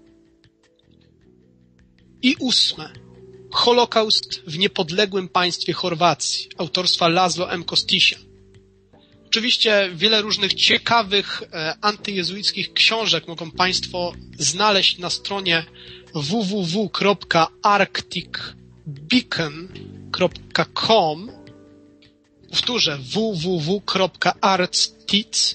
A: I ósme. Holokaust w niepodległym państwie Chorwacji, autorstwa Laszlo M. Kostisia. Oczywiście wiele różnych ciekawych e, antyjezuickich książek mogą Państwo znaleźć na stronie w w w kropka arctic beacon kropka com. Powtórzę, w w w kropka arctic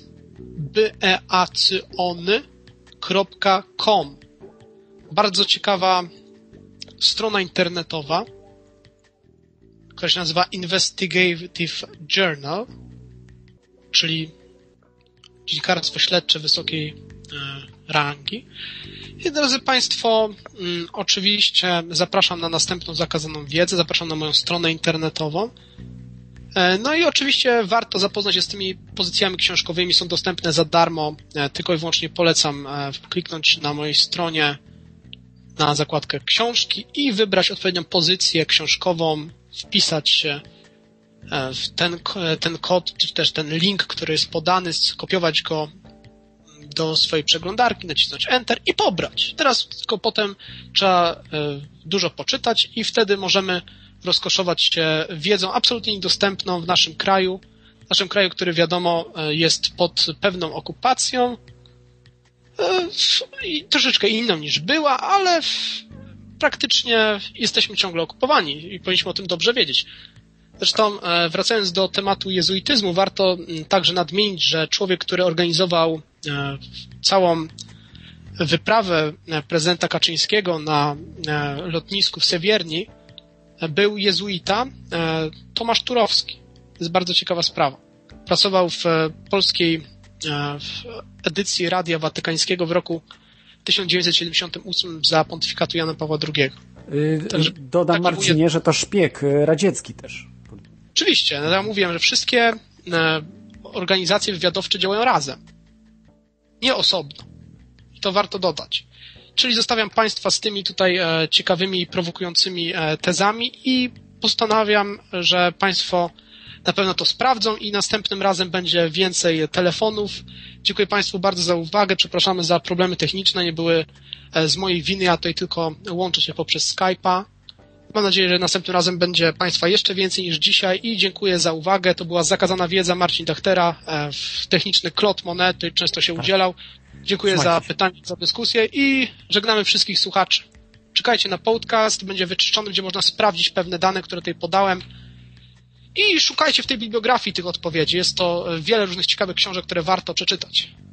A: beacon kropka com. Bardzo ciekawa strona internetowa, która się nazywa Investigative Journal, czyli dziennikarstwo śledcze wysokiej e, rangi. I drodzy Państwo, mm, oczywiście zapraszam na następną zakazaną wiedzę, zapraszam na moją stronę internetową. E, no i oczywiście warto zapoznać się z tymi pozycjami książkowymi, są dostępne za darmo, e, tylko i wyłącznie polecam e, kliknąć na mojej stronie na zakładkę książki i wybrać odpowiednią pozycję książkową, wpisać się w ten, ten kod, czy też ten link, który jest podany, skopiować go do swojej przeglądarki, nacisnąć Enter i pobrać. Teraz tylko potem trzeba dużo poczytać i wtedy możemy rozkoszować się wiedzą absolutnie niedostępną w naszym kraju, w naszym kraju, który wiadomo jest pod pewną okupacją, i troszeczkę inną niż była, ale praktycznie jesteśmy ciągle okupowani i powinniśmy o tym dobrze wiedzieć. Zresztą wracając do tematu jezuityzmu, warto także nadmienić, że człowiek, który organizował całą wyprawę prezydenta Kaczyńskiego na lotnisku w Sewierni, był jezuita Tomasz Turowski. To jest bardzo ciekawa sprawa. Pracował w polskiej w edycji Radia Watykańskiego w roku tysiąc dziewięćset siedemdziesiątym ósmym za pontyfikatu Jana Pawła drugiego.
B: Yy, Także, dodam, tak Marcinie, że to szpieg radziecki też.
A: Oczywiście. No, ja mówiłem, że wszystkie e, organizacje wywiadowcze działają razem. Nie osobno. I to warto dodać. Czyli zostawiam Państwa z tymi tutaj e, ciekawymi i prowokującymi e, tezami i postanawiam, że Państwo na pewno to sprawdzą i następnym razem będzie więcej telefonów. Dziękuję Państwu bardzo za uwagę. Przepraszamy za problemy techniczne. Nie były z mojej winy. Ja tutaj tylko łączę się poprzez Skype'a. Mam nadzieję, że następnym razem będzie Państwa jeszcze więcej niż dzisiaj i dziękuję za uwagę. To była zakazana wiedza. Marcin Dachtera, techniczny Klot Monety, często się udzielał. Dziękuję za pytania, za dyskusję i żegnamy wszystkich słuchaczy. Czekajcie na podcast. Będzie wyczyszczony, gdzie można sprawdzić pewne dane, które tutaj podałem. I szukajcie w tej bibliografii tych odpowiedzi. Jest to wiele różnych ciekawych książek, które warto przeczytać.